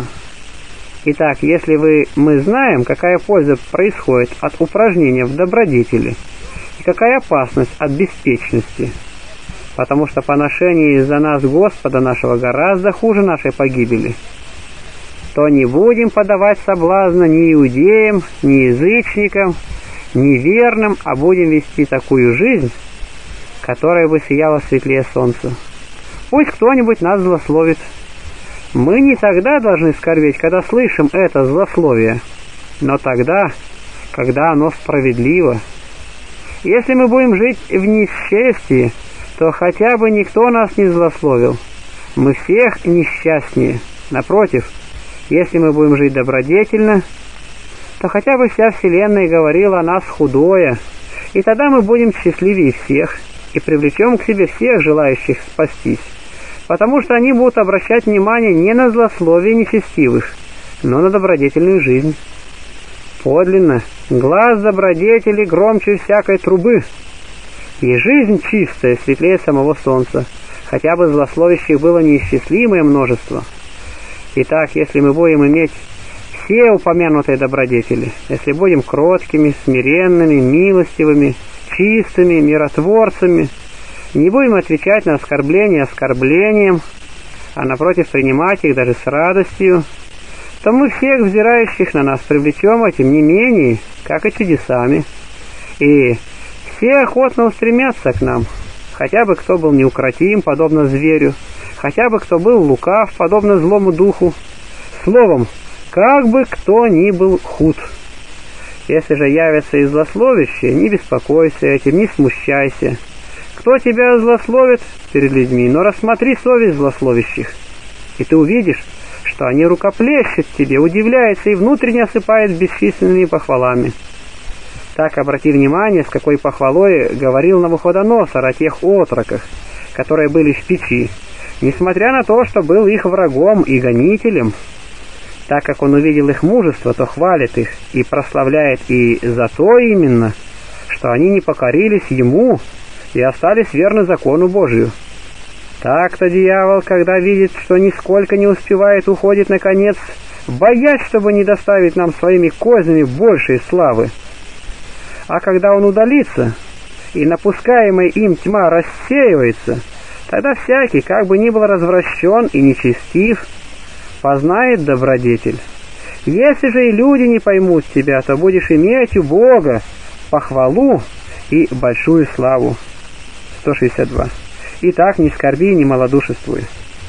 Итак, если мы знаем, какая польза происходит от упражнения в добродетели и какая опасность от беспечности, потому что поношение из-за нас Господа нашего гораздо хуже нашей погибели, то не будем подавать соблазна ни иудеям, ни язычникам, ни верным, а будем вести такую жизнь, которая бы сияла светлее солнца. Пусть кто-нибудь нас злословит. Мы не тогда должны скорбеть, когда слышим это злословие, но тогда, когда оно справедливо. Если мы будем жить в несчастье, то хотя бы никто нас не злословил. Мы всех несчастнее. Напротив, если мы будем жить добродетельно, то хотя бы вся Вселенная говорила о нас худое, и тогда мы будем счастливее всех и привлечем к себе всех желающих спастись, потому что они будут обращать внимание не на злословие нечестивых, но на добродетельную жизнь. Подлинно, глаз добродетели громче всякой трубы, и жизнь чистая светлее самого солнца, хотя бы злословящих было неисчислимое множество. Итак, если мы будем иметь все упомянутые добродетели, если будем кроткими, смиренными, милостивыми, чистыми, миротворцами, не будем отвечать на оскорбления оскорблением, а напротив принимать их даже с радостью, то мы всех взирающих на нас привлечем этим не менее, как и чудесами. И все охотно устремятся к нам, хотя бы кто был неукротим, подобно зверю, хотя бы кто был лукав, подобно злому духу. Словом, как бы кто ни был худ. Если же явится и злословящее, не беспокойся этим, не смущайся. Кто тебя злословит перед людьми, но рассмотри совесть злословящих, и ты увидишь, что они рукоплещут тебе, удивляются и внутренне осыпают бесчисленными похвалами. Так обрати внимание, с какой похвалой говорил Навуходоносор о тех отроках, которые были в печи, несмотря на то, что был их врагом и гонителем. Так как он увидел их мужество, то хвалит их и прославляет и за то именно, что они не покорились ему и остались верны закону Божию. Так-то дьявол, когда видит, что нисколько не успевает, уходит наконец, боясь, чтобы не доставить нам своими кознями большей славы. А когда он удалится, и напускаемая им тьма рассеивается, тогда всякий, как бы ни был развращен и нечестив, познает добродетель. Если же и люди не поймут тебя, то будешь иметь у Бога похвалу и большую славу. 162. Итак, не скорби, не малодушествуй.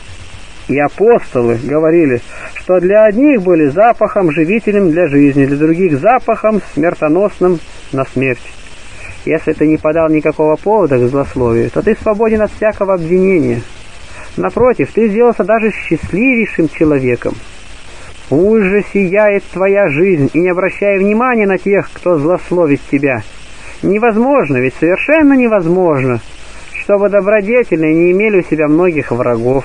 И апостолы говорили, что для одних были запахом живительным для жизни, для других запахом смертоносным на смерть. Если ты не подал никакого повода к злословию, то ты свободен от всякого обвинения. Напротив, ты сделался даже счастливейшим человеком. Пусть же сияет твоя жизнь, и не обращай внимания на тех, кто злословит тебя. Невозможно, ведь совершенно невозможно, чтобы добродетельные не имели у себя многих врагов.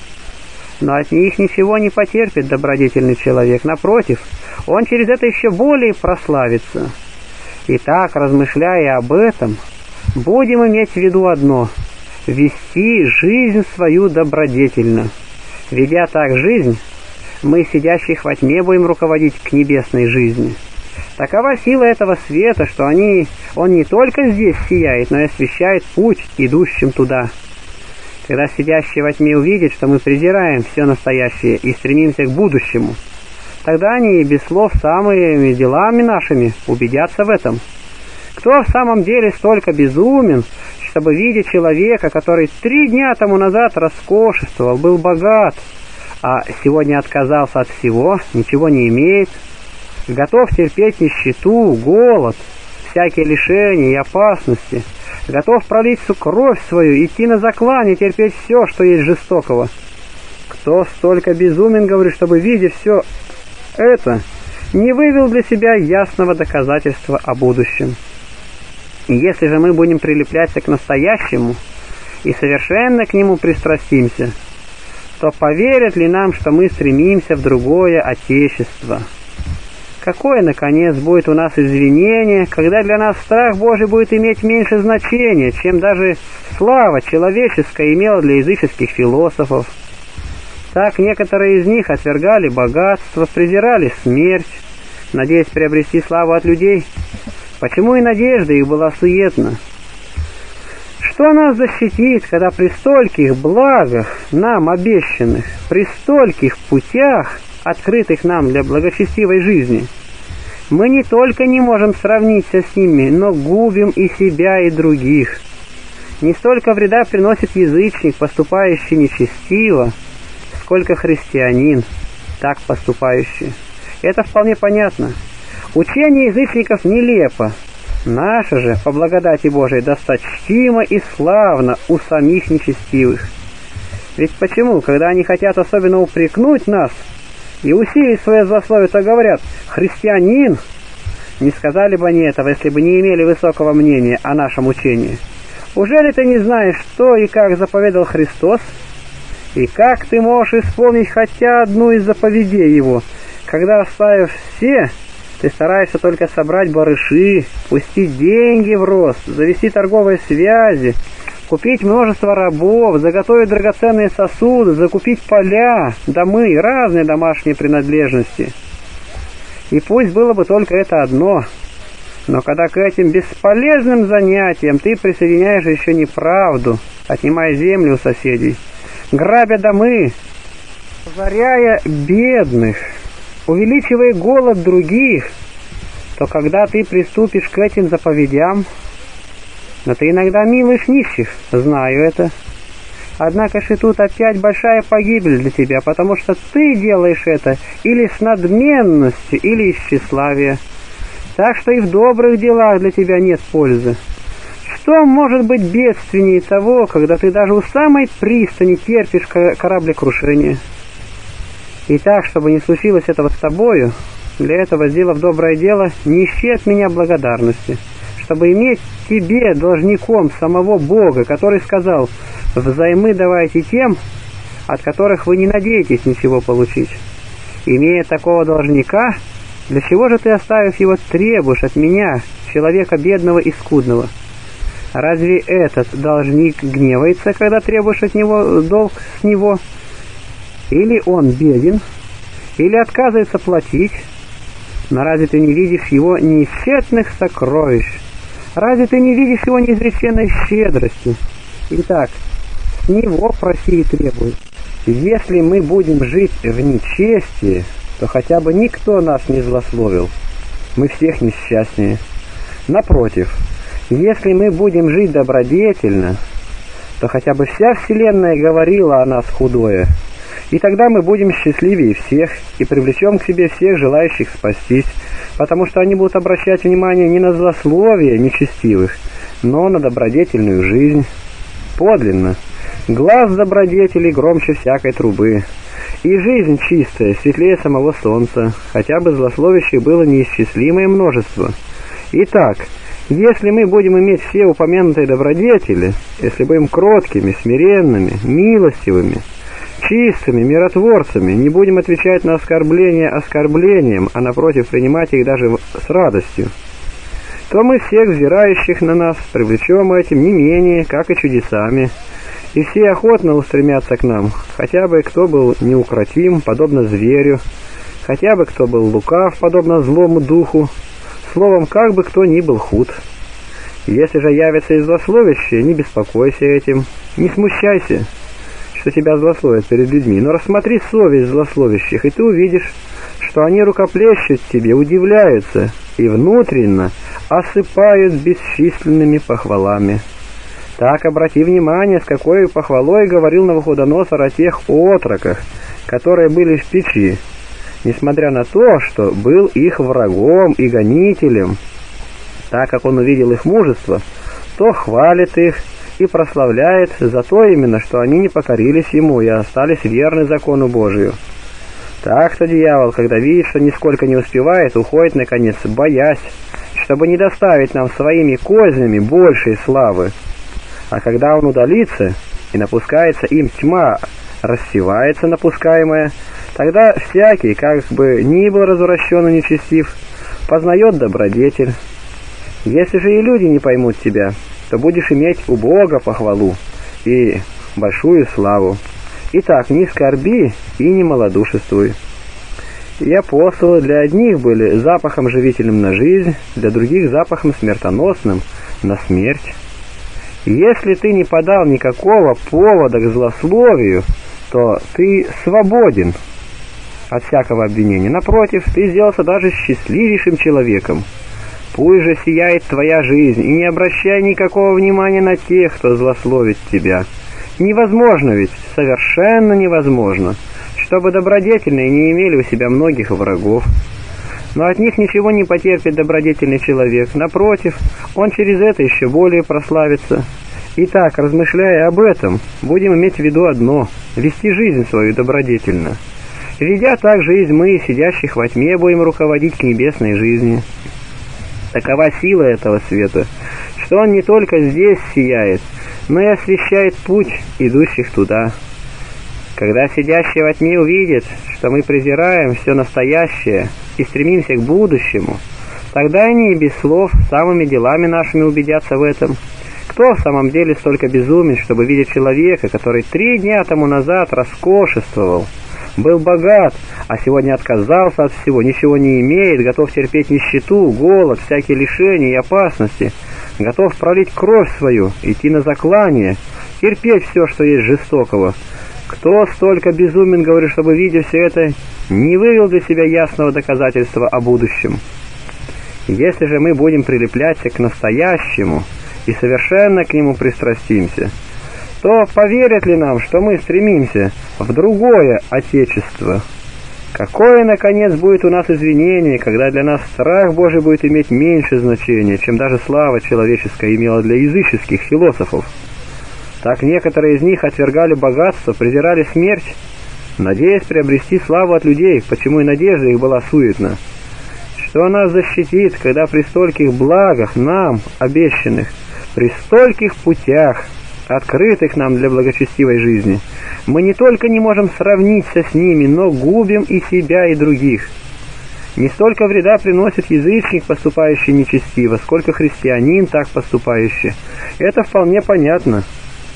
Но от них ничего не потерпит добродетельный человек. Напротив, он через это еще более прославится. Итак, размышляя об этом, будем иметь в виду одно – вести жизнь свою добродетельно. Ведя так жизнь, мы, сидящих во тьме, будем руководить к небесной жизни. Такова сила этого света, что он не только здесь сияет, но и освещает путь идущим туда. Когда сидящий во тьме увидит, что мы презираем все настоящее и стремимся к будущему, Тогда они и без слов самыми делами нашими убедятся в этом. Кто в самом деле столько безумен, чтобы, видя человека, который 3 дня тому назад роскошествовал, был богат, а сегодня отказался от всего, ничего не имеет, готов терпеть нищету, голод, всякие лишения и опасности, готов пролить всю кровь свою, идти на заклание, терпеть все, что есть жестокого. Кто столько безумен, говорю, чтобы, видя все это, не вывел для себя ясного доказательства о будущем. И если же мы будем прилепляться к настоящему и совершенно к нему пристрастимся, то поверят ли нам, что мы стремимся в другое отечество? Какое, наконец, будет у нас извинение, когда для нас страх Божий будет иметь меньше значения, чем даже слава человеческая имела для языческих философов? Так некоторые из них отвергали богатство, презирали смерть, надеясь приобрести славу от людей. Почему и надежда их была суетна? Что нас защитит, когда при стольких благах нам обещанных, при стольких путях, открытых нам для благочестивой жизни, мы не только не можем сравниться с ними, но губим и себя, и других. Не столько вреда приносит язычник, поступающий нечестиво, сколько христианин, так поступающий. Это вполне понятно. Учение язычников нелепо. Наше же, по благодати Божией, досточтимо и славно у самих нечестивых. Ведь почему, когда они хотят особенно упрекнуть нас и усилить свое злословие, то говорят «христианин», не сказали бы они этого, если бы не имели высокого мнения о нашем учении. Ужели ты не знаешь, что и как заповедал Христос? И как ты можешь исполнить хотя одну из заповедей Его, когда, оставив все, ты стараешься только собрать барыши, пустить деньги в рост, завести торговые связи, купить множество рабов, заготовить драгоценные сосуды, закупить поля, домы, разные домашние принадлежности. И пусть было бы только это одно, но когда к этим бесполезным занятиям ты присоединяешь еще неправду, отнимая землю у соседей, грабя домы, разоряя бедных, увеличивая голод других, то когда ты приступишь к этим заповедям, но ты иногда милуешь нищих, знаю это. Однако же тут опять большая погибель для тебя, потому что ты делаешь это или с надменностью, или из тщеславия. Так что и в добрых делах для тебя нет пользы. Что может быть бедственнее того, когда ты даже у самой пристани терпишь кораблекрушение? И так, чтобы не случилось этого с тобою, для этого, сделав доброе дело, не ищи от меня благодарности, чтобы иметь тебе должником самого Бога, который сказал: «Взаймы давайте тем, от которых вы не надеетесь ничего получить». Имея такого должника, для чего же ты, оставив его, требуешь от меня, человека бедного и скудного? Разве этот должник гневается, когда требуешь от него долг с него? Или он беден, или отказывается платить? Но разве ты не видишь его неисчетных сокровищ? Разве ты не видишь его неизреченной щедрости? Итак, с него проси и требуй. Если мы будем жить в нечестии, то хотя бы никто нас не злословил. Мы всех несчастнее. Напротив, если мы будем жить добродетельно, то хотя бы вся вселенная говорила о нас худое. И тогда мы будем счастливее всех и привлечем к себе всех желающих спастись, потому что они будут обращать внимание не на злословие нечестивых, но на добродетельную жизнь. Подлинно, глаз добродетели громче всякой трубы, и жизнь чистая, светлее самого солнца, хотя бы злословящих было неисчислимое множество. Итак, если мы будем иметь все упомянутые добродетели, если будем кроткими, смиренными, милостивыми, чистыми, миротворцами, не будем отвечать на оскорбления оскорблением, а напротив принимать их даже с радостью, то мы всех взирающих на нас привлечем этим не менее, как и чудесами, и все охотно устремятся к нам, хотя бы кто был неукротим, подобно зверю, хотя бы кто был лукав, подобно злому духу, словом, как бы кто ни был худ. Если же явится и злословящее, не беспокойся этим, не смущайся, что тебя злословят перед людьми, но рассмотри совесть злословящих, и ты увидишь, что они рукоплещут тебе, удивляются и внутренно осыпают бесчисленными похвалами. Так обрати внимание, с какой похвалой говорил Навуходоносор о тех отроках, которые были в печи, несмотря на то, что был их врагом и гонителем. Так как он увидел их мужество, то хвалит их и прославляет за то именно, что они не покорились ему и остались верны закону Божию. Так-то дьявол, когда видит, что нисколько не успевает, уходит, наконец, боясь, чтобы не доставить нам своими кознями большей славы. А когда он удалится, и напускается им тьма, рассевается напускаемая, тогда всякий, как бы ни был развращен и нечестив, познает добродетель. Если же и люди не поймут тебя, то будешь иметь у Бога похвалу и большую славу. Итак, не скорби и не малодушествуй. И апостолы для одних были запахом живительным на жизнь, для других запахом смертоносным на смерть. Если ты не подал никакого повода к злословию, то ты свободен от всякого обвинения. Напротив, ты сделался даже счастливейшим человеком. Пусть же сияет твоя жизнь, и не обращай никакого внимания на тех, кто злословит тебя. Невозможно ведь, совершенно невозможно, чтобы добродетельные не имели у себя многих врагов. Но от них ничего не потерпит добродетельный человек. Напротив, он через это еще более прославится. Итак, размышляя об этом, будем иметь в виду одно — вести жизнь свою добродетельно. Ведя так жизнь мы, сидящих во тьме, будем руководить к небесной жизни. Такова сила этого света, что он не только здесь сияет, но и освещает путь идущих туда. Когда сидящие во тьме увидят, что мы презираем все настоящее и стремимся к будущему, тогда они и без слов самыми делами нашими убедятся в этом. Кто в самом деле столько безумен, чтобы видеть человека, который 3 дня тому назад роскошествовал, был богат, а сегодня отказался от всего, ничего не имеет, готов терпеть нищету, голод, всякие лишения и опасности, готов пролить кровь свою, идти на заклание, терпеть все, что есть жестокого. Кто столько безумен, говорю, чтобы, видя все это, не вывел для себя ясного доказательства о будущем? Если же мы будем прилепляться к настоящему и совершенно к нему пристрастимся, то поверят ли нам, что мы стремимся в другое Отечество? Какое, наконец, будет у нас извинение, когда для нас страх Божий будет иметь меньше значения, чем даже слава человеческая имела для языческих философов? Так некоторые из них отвергали богатство, презирали смерть, надеясь приобрести славу от людей, почему и надежда их была суетна. Что нас защитит, когда при стольких благах нам обещанных, при стольких путях, открытых нам для благочестивой жизни, мы не только не можем сравниться с ними, но губим и себя, и других. Не столько вреда приносит язычник, поступающий нечестиво, сколько христианин, так поступающий. Это вполне понятно.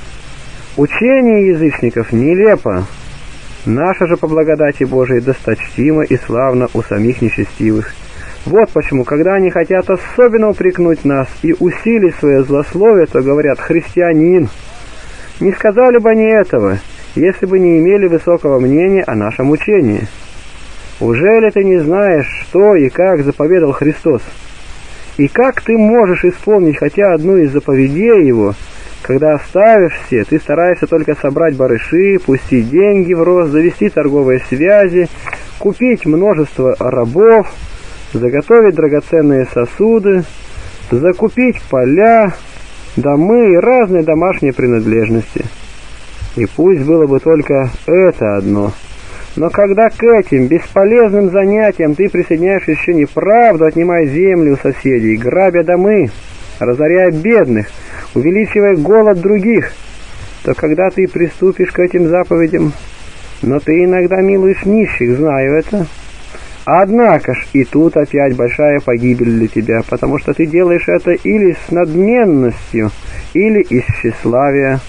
Учение язычников нелепо, наше же по благодати Божией досточтимо и славно у самих нечестивых. Вот почему, когда они хотят особенно упрекнуть нас и усилить свое злословие, то говорят «христианин». Не сказали бы они этого, если бы не имели высокого мнения о нашем учении. Ужели ты не знаешь, что и как заповедал Христос? И как ты можешь исполнить хотя одну из заповедей Его, когда оставишь все, ты стараешься только собрать барыши, пустить деньги в рост, завести торговые связи, купить множество рабов, заготовить драгоценные сосуды, закупить поля, домы и разные домашние принадлежности. И пусть было бы только это одно. Но когда к этим бесполезным занятиям ты присоединяешь еще неправду, отнимая землю у соседей, грабя домы, разоряя бедных, увеличивая голод других, то когда ты приступишь к этим заповедям, но ты иногда милуешь нищих, знаю это. Однако ж и тут опять большая погибель для тебя, потому что ты делаешь это или с надменностью, или из тщеславия.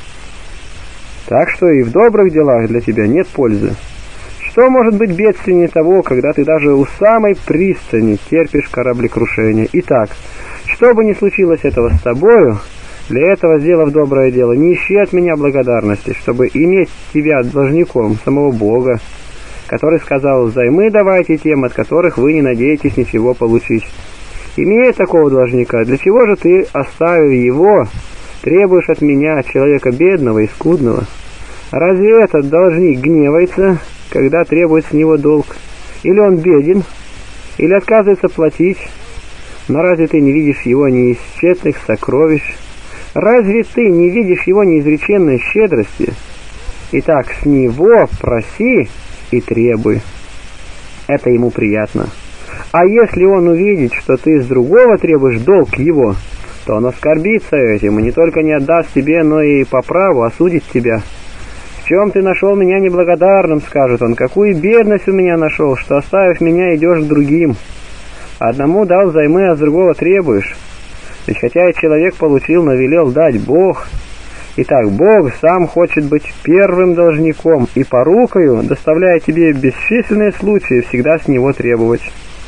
Так что и в добрых делах для тебя нет пользы. Что может быть бедственнее того, когда ты даже у самой пристани терпишь кораблекрушение? Итак, что бы ни случилось этого с тобою, для этого, сделав доброе дело, не ищи от меня благодарности, чтобы иметь тебя должником самого Бога. который сказал: «Взаймы давайте тем, от которых вы не надеетесь ничего получить». Имея такого должника, для чего же ты, оставив его, требуешь от меня, человека бедного и скудного? Разве этот должник гневается, когда требует с него долг? Или он беден? Или отказывается платить? Но разве ты не видишь его неисчетных сокровищ? Разве ты не видишь его неизреченной щедрости? Итак, с него проси и требуй. Это ему приятно. А если он увидит, что ты с другого требуешь долг его, то он оскорбится этим и не только не отдаст тебе, но и по праву осудит тебя. «В чем ты нашел меня неблагодарным?» — скажет он. «Какую бедность у меня нашел, что, оставив меня, идешь к другим? Одному дал взаймы, а с другого требуешь. Ведь хотя и человек получил, но велел дать Бог. Итак, Бог сам хочет быть первым должником и порукою, доставляя тебе бесчисленные случаи, всегда с него требовать.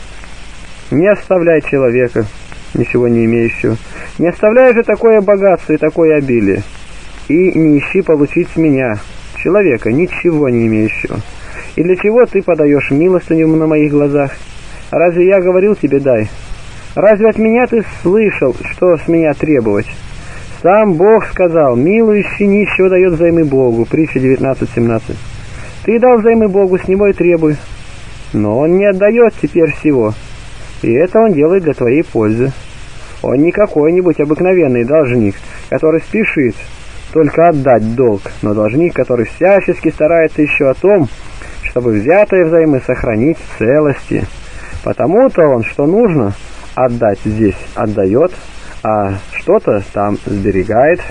Не оставляй человека, ничего не имеющего. Не оставляй же такое богатство и такое обилие. И не ищи получить с меня, человека, ничего не имеющего. И для чего ты подаешь милостыню на моих глазах? Разве я говорил тебе дай? Разве от меня ты слышал, что с меня требовать? Сам Бог сказал: милующий нищего дает взаймы Богу. Притча 19:17. Ты дал взаймы Богу, с него и требуй. Но он не отдает теперь всего. И это он делает для твоей пользы. Он не какой-нибудь обыкновенный должник, который спешит только отдать долг, но должник, который всячески старается еще о том, чтобы взятое взаймы сохранить в целости. Потому-то он, что нужно отдать здесь, отдает, а что-то там сберегает.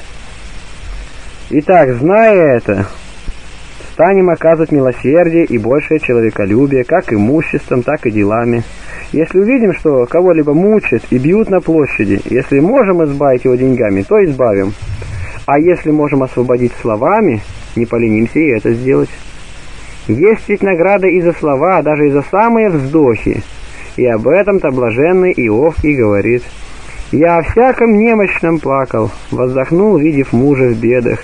Итак, зная это, станем оказывать милосердие и большее человеколюбие, как имуществом, так и делами. Если увидим, что кого-либо мучат и бьют на площади, если можем избавить его деньгами, то избавим. А если можем освободить словами, не поленимся и это сделать. Есть ведь награда и за слова, даже и за самые вздохи. И об этом-то блаженный Иов и говорит: «Я о всяком немощном плакал, воздохнул, видев мужа в бедах».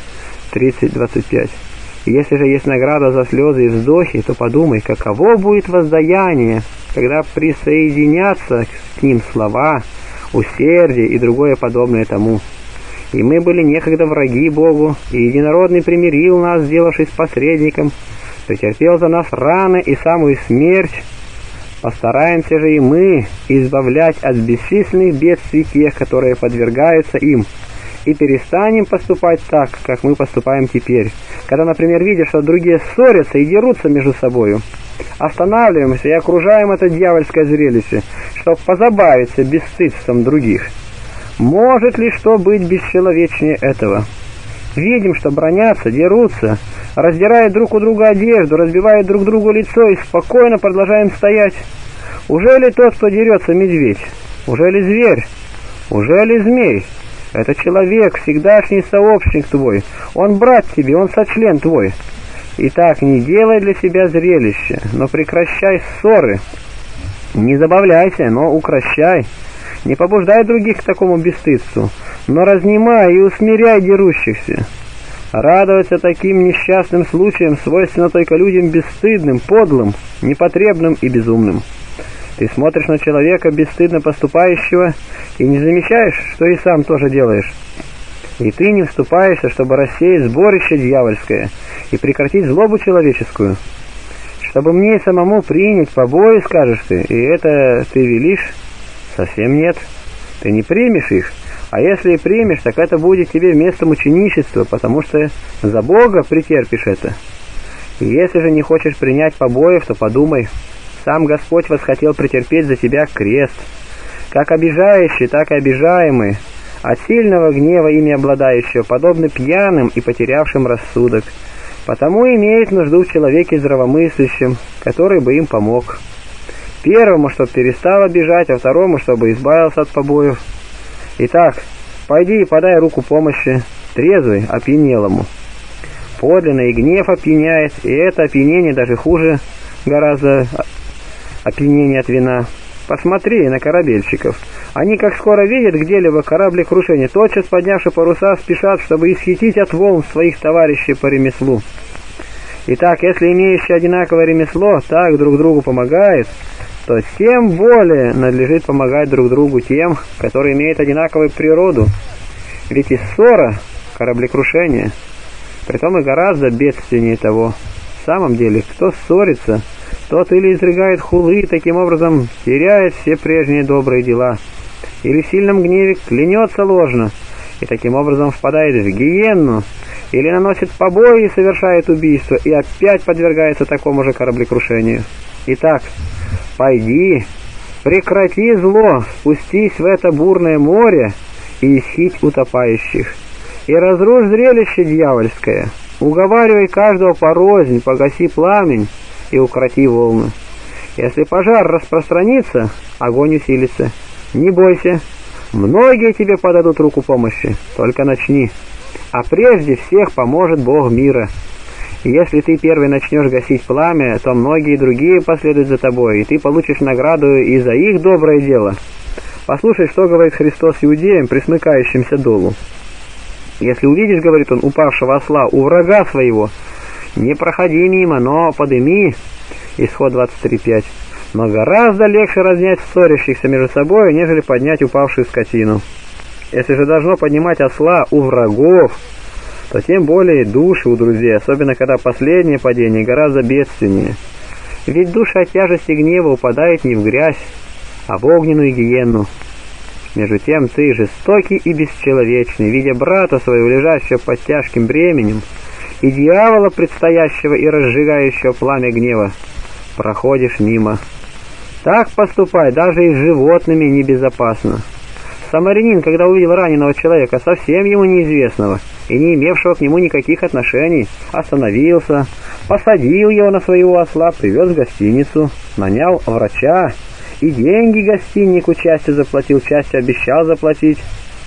30:25. Если же есть награда за слезы и вздохи, то подумай, каково будет воздаяние, когда присоединятся к ним слова, усердие и другое подобное тому. И мы были некогда враги Богу, и единородный примирил нас, сделавшись посредником, претерпел за нас раны и самую смерть. Постараемся же и мы избавлять от бесчисленных бедствий тех, которые подвергаются им, и перестанем поступать так, как мы поступаем теперь, когда, например, видя, что другие ссорятся и дерутся между собою. Останавливаемся и окружаем это дьявольское зрелище, чтобы позабавиться бесстыдством других. Может ли что быть бесчеловечнее этого? Видим, что бранятся, дерутся, раздирают друг у друга одежду, разбивают друг другу лицо, и спокойно продолжаем стоять. Уже ли тот, кто дерется, медведь? Уже ли зверь? Уже ли змей? Это человек, всегдашний сообщник твой. Он брат тебе, он сочлен твой. Итак, не делай для себя зрелище, но прекращай ссоры. Не забавляйся, но укрощай. Не побуждай других к такому бесстыдству, но разнимай и усмиряй дерущихся. Радоваться таким несчастным случаям свойственно только людям бесстыдным, подлым, непотребным и безумным. Ты смотришь на человека, бесстыдно поступающего, и не замечаешь, что и сам тоже делаешь. И ты не вступаешься, чтобы рассеять сборище дьявольское и прекратить злобу человеческую. Чтобы мне самому принять побои, скажешь ты, и это ты велишь? Совсем нет. Ты не примешь их, а если и примешь, так это будет тебе вместо мученичества, потому что за Бога претерпишь это. И если же не хочешь принять побоев, то подумай, сам Господь восхотел претерпеть за тебя крест. Как обижающий, так и обижаемый, от сильного гнева ими обладающего, подобны пьяным и потерявшим рассудок. Потому имеет нужду в человеке здравомыслящем, который бы им помог. Первому, чтобы перестал обижать, а второму, чтобы избавился от побоев. Итак, пойди и подай руку помощи, трезвый, опьянелому. Подлинный гнев опьяняет, и это опьянение даже хуже гораздо опьянение от вина. Посмотри на корабельщиков. Они, как скоро видят где-либо кораблекрушение, тотчас, поднявши паруса, спешат, чтобы исхитить от волн своих товарищей по ремеслу. Итак, если имеющие одинаковое ремесло так друг другу помогают, то тем более надлежит помогать друг другу тем, которые имеют одинаковую природу. Ведь и ссора – кораблекрушение, притом и гораздо бедственнее того. В самом деле, кто ссорится, тот или изрыгает хулы и таким образом теряет все прежние добрые дела, или в сильном гневе клянется ложно и таким образом впадает в гиенну, или наносит побои и совершает убийство, и опять подвергается такому же кораблекрушению. Итак, пойди, прекрати зло, спустись в это бурное море и исхить утопающих, и разрушь зрелище дьявольское, уговаривай каждого порознь, погаси пламень и укроти волны. Если пожар распространится, огонь усилится. Не бойся, многие тебе подадут руку помощи, только начни. А прежде всех поможет Бог мира. И если ты первый начнешь гасить пламя, то многие другие последуют за тобой, и ты получишь награду и за их доброе дело. Послушай, что говорит Христос иудеям, присмыкающимся долу. Если увидишь, говорит он, упавшего осла у врага своего, не проходи мимо, но подыми. Исход 23:5. Но гораздо легче разнять ссорящихся между собой, нежели поднять упавшую скотину. Если же должно поднимать осла у врагов, то тем более души у друзей, особенно когда последнее падение гораздо бедственнее. Ведь душа от тяжести гнева упадает не в грязь, а в огненную гиенну. Между тем ты, жестокий и бесчеловечный, видя брата своего, лежащего под тяжким бременем, и дьявола, предстоящего и разжигающего пламя гнева, проходишь мимо. Так поступай даже и с животными небезопасно. Самарянин, когда увидел раненого человека, совсем ему неизвестного и не имевшего к нему никаких отношений, остановился, посадил его на своего осла, привез в гостиницу, нанял врача и деньги гостиннику частью заплатил, частью обещал заплатить.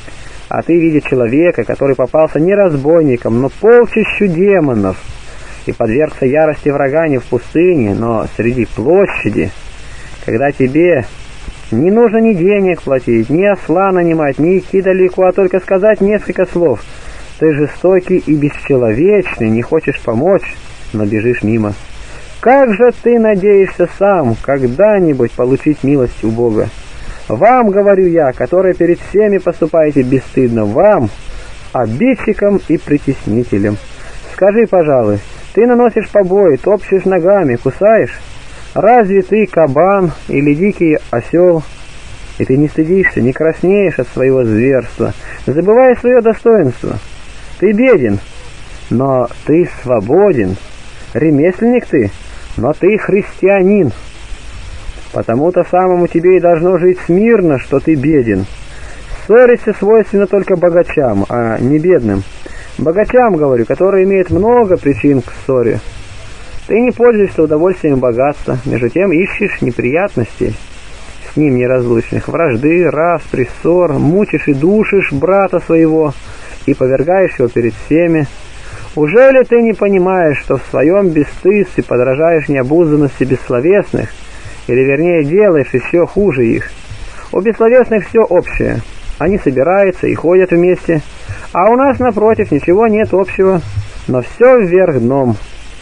А ты, видя человека, который попался не разбойником, но полчищу демонов, и подвергся ярости врага не в пустыне, но среди площади, когда тебе не нужно ни денег платить, ни осла нанимать, ни идти далеко, а только сказать несколько слов, ты жестокий и бесчеловечный, не хочешь помочь, но бежишь мимо. Как же ты надеешься сам когда-нибудь получить милость у Бога? Вам, говорю я, которые перед всеми поступаете бесстыдно, вам, обидчикам и притеснителям. Скажи, пожалуй, ты наносишь побои, топчешь ногами, кусаешь? Разве ты кабан или дикий осел? И ты не стыдишься, не краснеешь от своего зверства, забывая свое достоинство. Ты беден, но ты свободен. Ремесленник ты, но ты христианин. Потому-то самому тебе и должно жить смирно, что ты беден. Ссориться свойственно только богачам, а не бедным. Богачам, говорю, которые имеют много причин к ссоре. Ты не пользуешься удовольствием богатства, между тем ищешь неприятностей, с ним неразлучных, вражды, распри, ссор, мучишь и душишь брата своего и повергаешь его перед всеми. Ужели ты не понимаешь, что в своем бесстыдстве подражаешь необузданности бессловесных, или вернее делаешь еще хуже их? У бессловесных все общее, они собираются и ходят вместе, а у нас, напротив, ничего нет общего, но все вверх дном.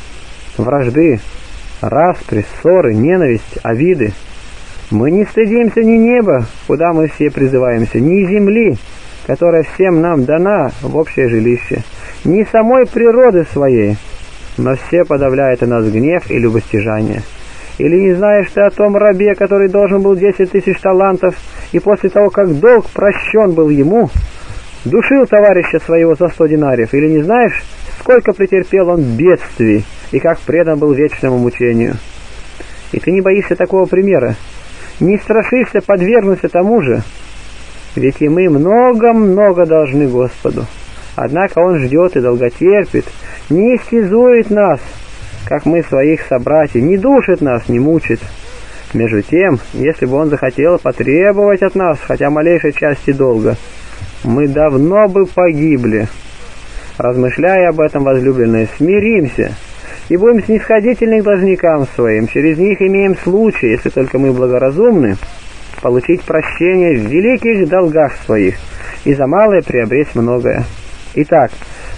Вражды, распри, ссоры, ненависть, обиды. Мы не стыдимся ни неба, куда мы все призываемся, ни земли, которая всем нам дана в общее жилище, ни самой природы своей, но все подавляет у нас гнев и любостяжание. Или не знаешь ты о том рабе, который должен был 10 000 талантов, и после того, как долг прощен был ему, душил товарища своего за 100 динариев? Или не знаешь, сколько претерпел он бедствий, и как предан был вечному мучению? И ты не боишься такого примера, не страшишься подвергнуться тому же, ведь и мы много-много должны Господу. Однако Он ждет и долготерпит, не истязует нас, как мы своих собратьев, не душит нас, не мучит. Между тем, если бы Он захотел потребовать от нас хотя малейшей части долга, мы давно бы погибли. Размышляя об этом, возлюбленные, смиримся и будем снисходительны к должникам своим. Через них имеем случай, если только мы благоразумны, получить прощение в великих долгах своих и за малое приобрести многое. Итак,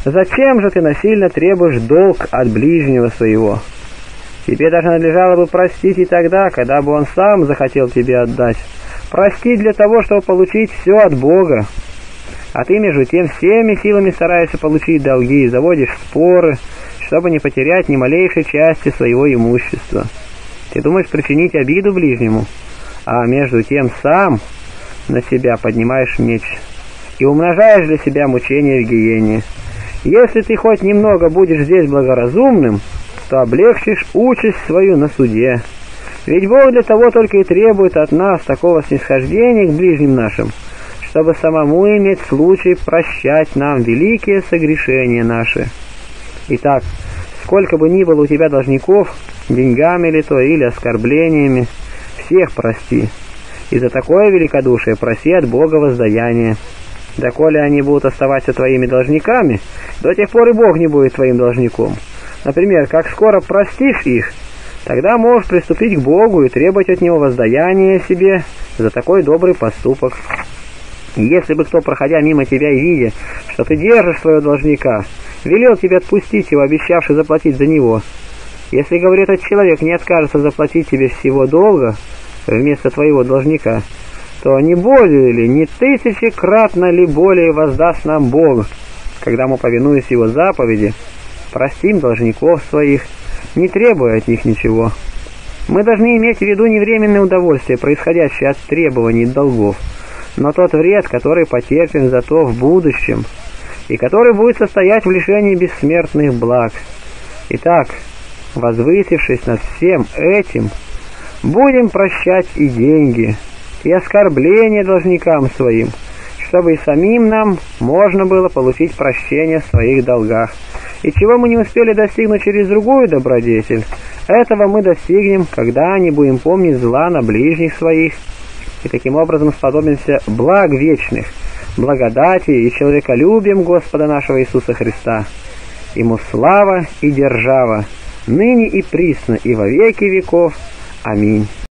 Зачем же ты насильно требуешь долг от ближнего своего? Тебе даже надлежало бы простить и тогда, когда бы он сам захотел тебе отдать. Простить для того, чтобы получить все от Бога. А ты, между тем, всеми силами стараешься получить долги и заводишь споры, чтобы не потерять ни малейшей части своего имущества. Ты думаешь причинить обиду ближнему, а между тем сам на себя поднимаешь меч и умножаешь для себя мучения в гиене. Если ты хоть немного будешь здесь благоразумным, то облегчишь участь свою на суде. Ведь Бог для того только и требует от нас такого снисхождения к ближним нашим, чтобы самому иметь случай прощать нам великие согрешения наши. Итак, сколько бы ни было у тебя должников, деньгами ли то или оскорблениями, всех прости, и за такое великодушие проси от Бога воздаяние. Доколе они будут оставаться твоими должниками, до тех пор и Бог не будет твоим должником. Например, как скоро простишь их, тогда можешь приступить к Богу и требовать от Него воздаяния себе за такой добрый поступок. Если бы кто, проходя мимо тебя и видя, что ты держишь своего должника, велел тебе отпустить его, обещавший заплатить за него, если, говорит, этот человек не откажется заплатить тебе всего долга вместо твоего должника, то не более ли, не тысячекратно ли более воздаст нам Бог, когда мы, повинуясь Его заповеди, простим должников своих, не требуя от них ничего. Мы должны иметь в виду не временное удовольствие, происходящее от требований долгов, но тот вред, который потерпим зато в будущем, и который будет состоять в лишении бессмертных благ. Итак, возвысившись над всем этим, будем прощать и деньги, и оскорбления должникам своим, чтобы и самим нам можно было получить прощение в своих долгах. И чего мы не успели достигнуть через другую добродетель, этого мы достигнем, когда не будем помнить зла на ближних своих, и таким образом сподобимся благ вечных, благодати и человеколюбием Господа нашего Иисуса Христа. Ему слава и держава, ныне и присно, и во веки веков. Аминь.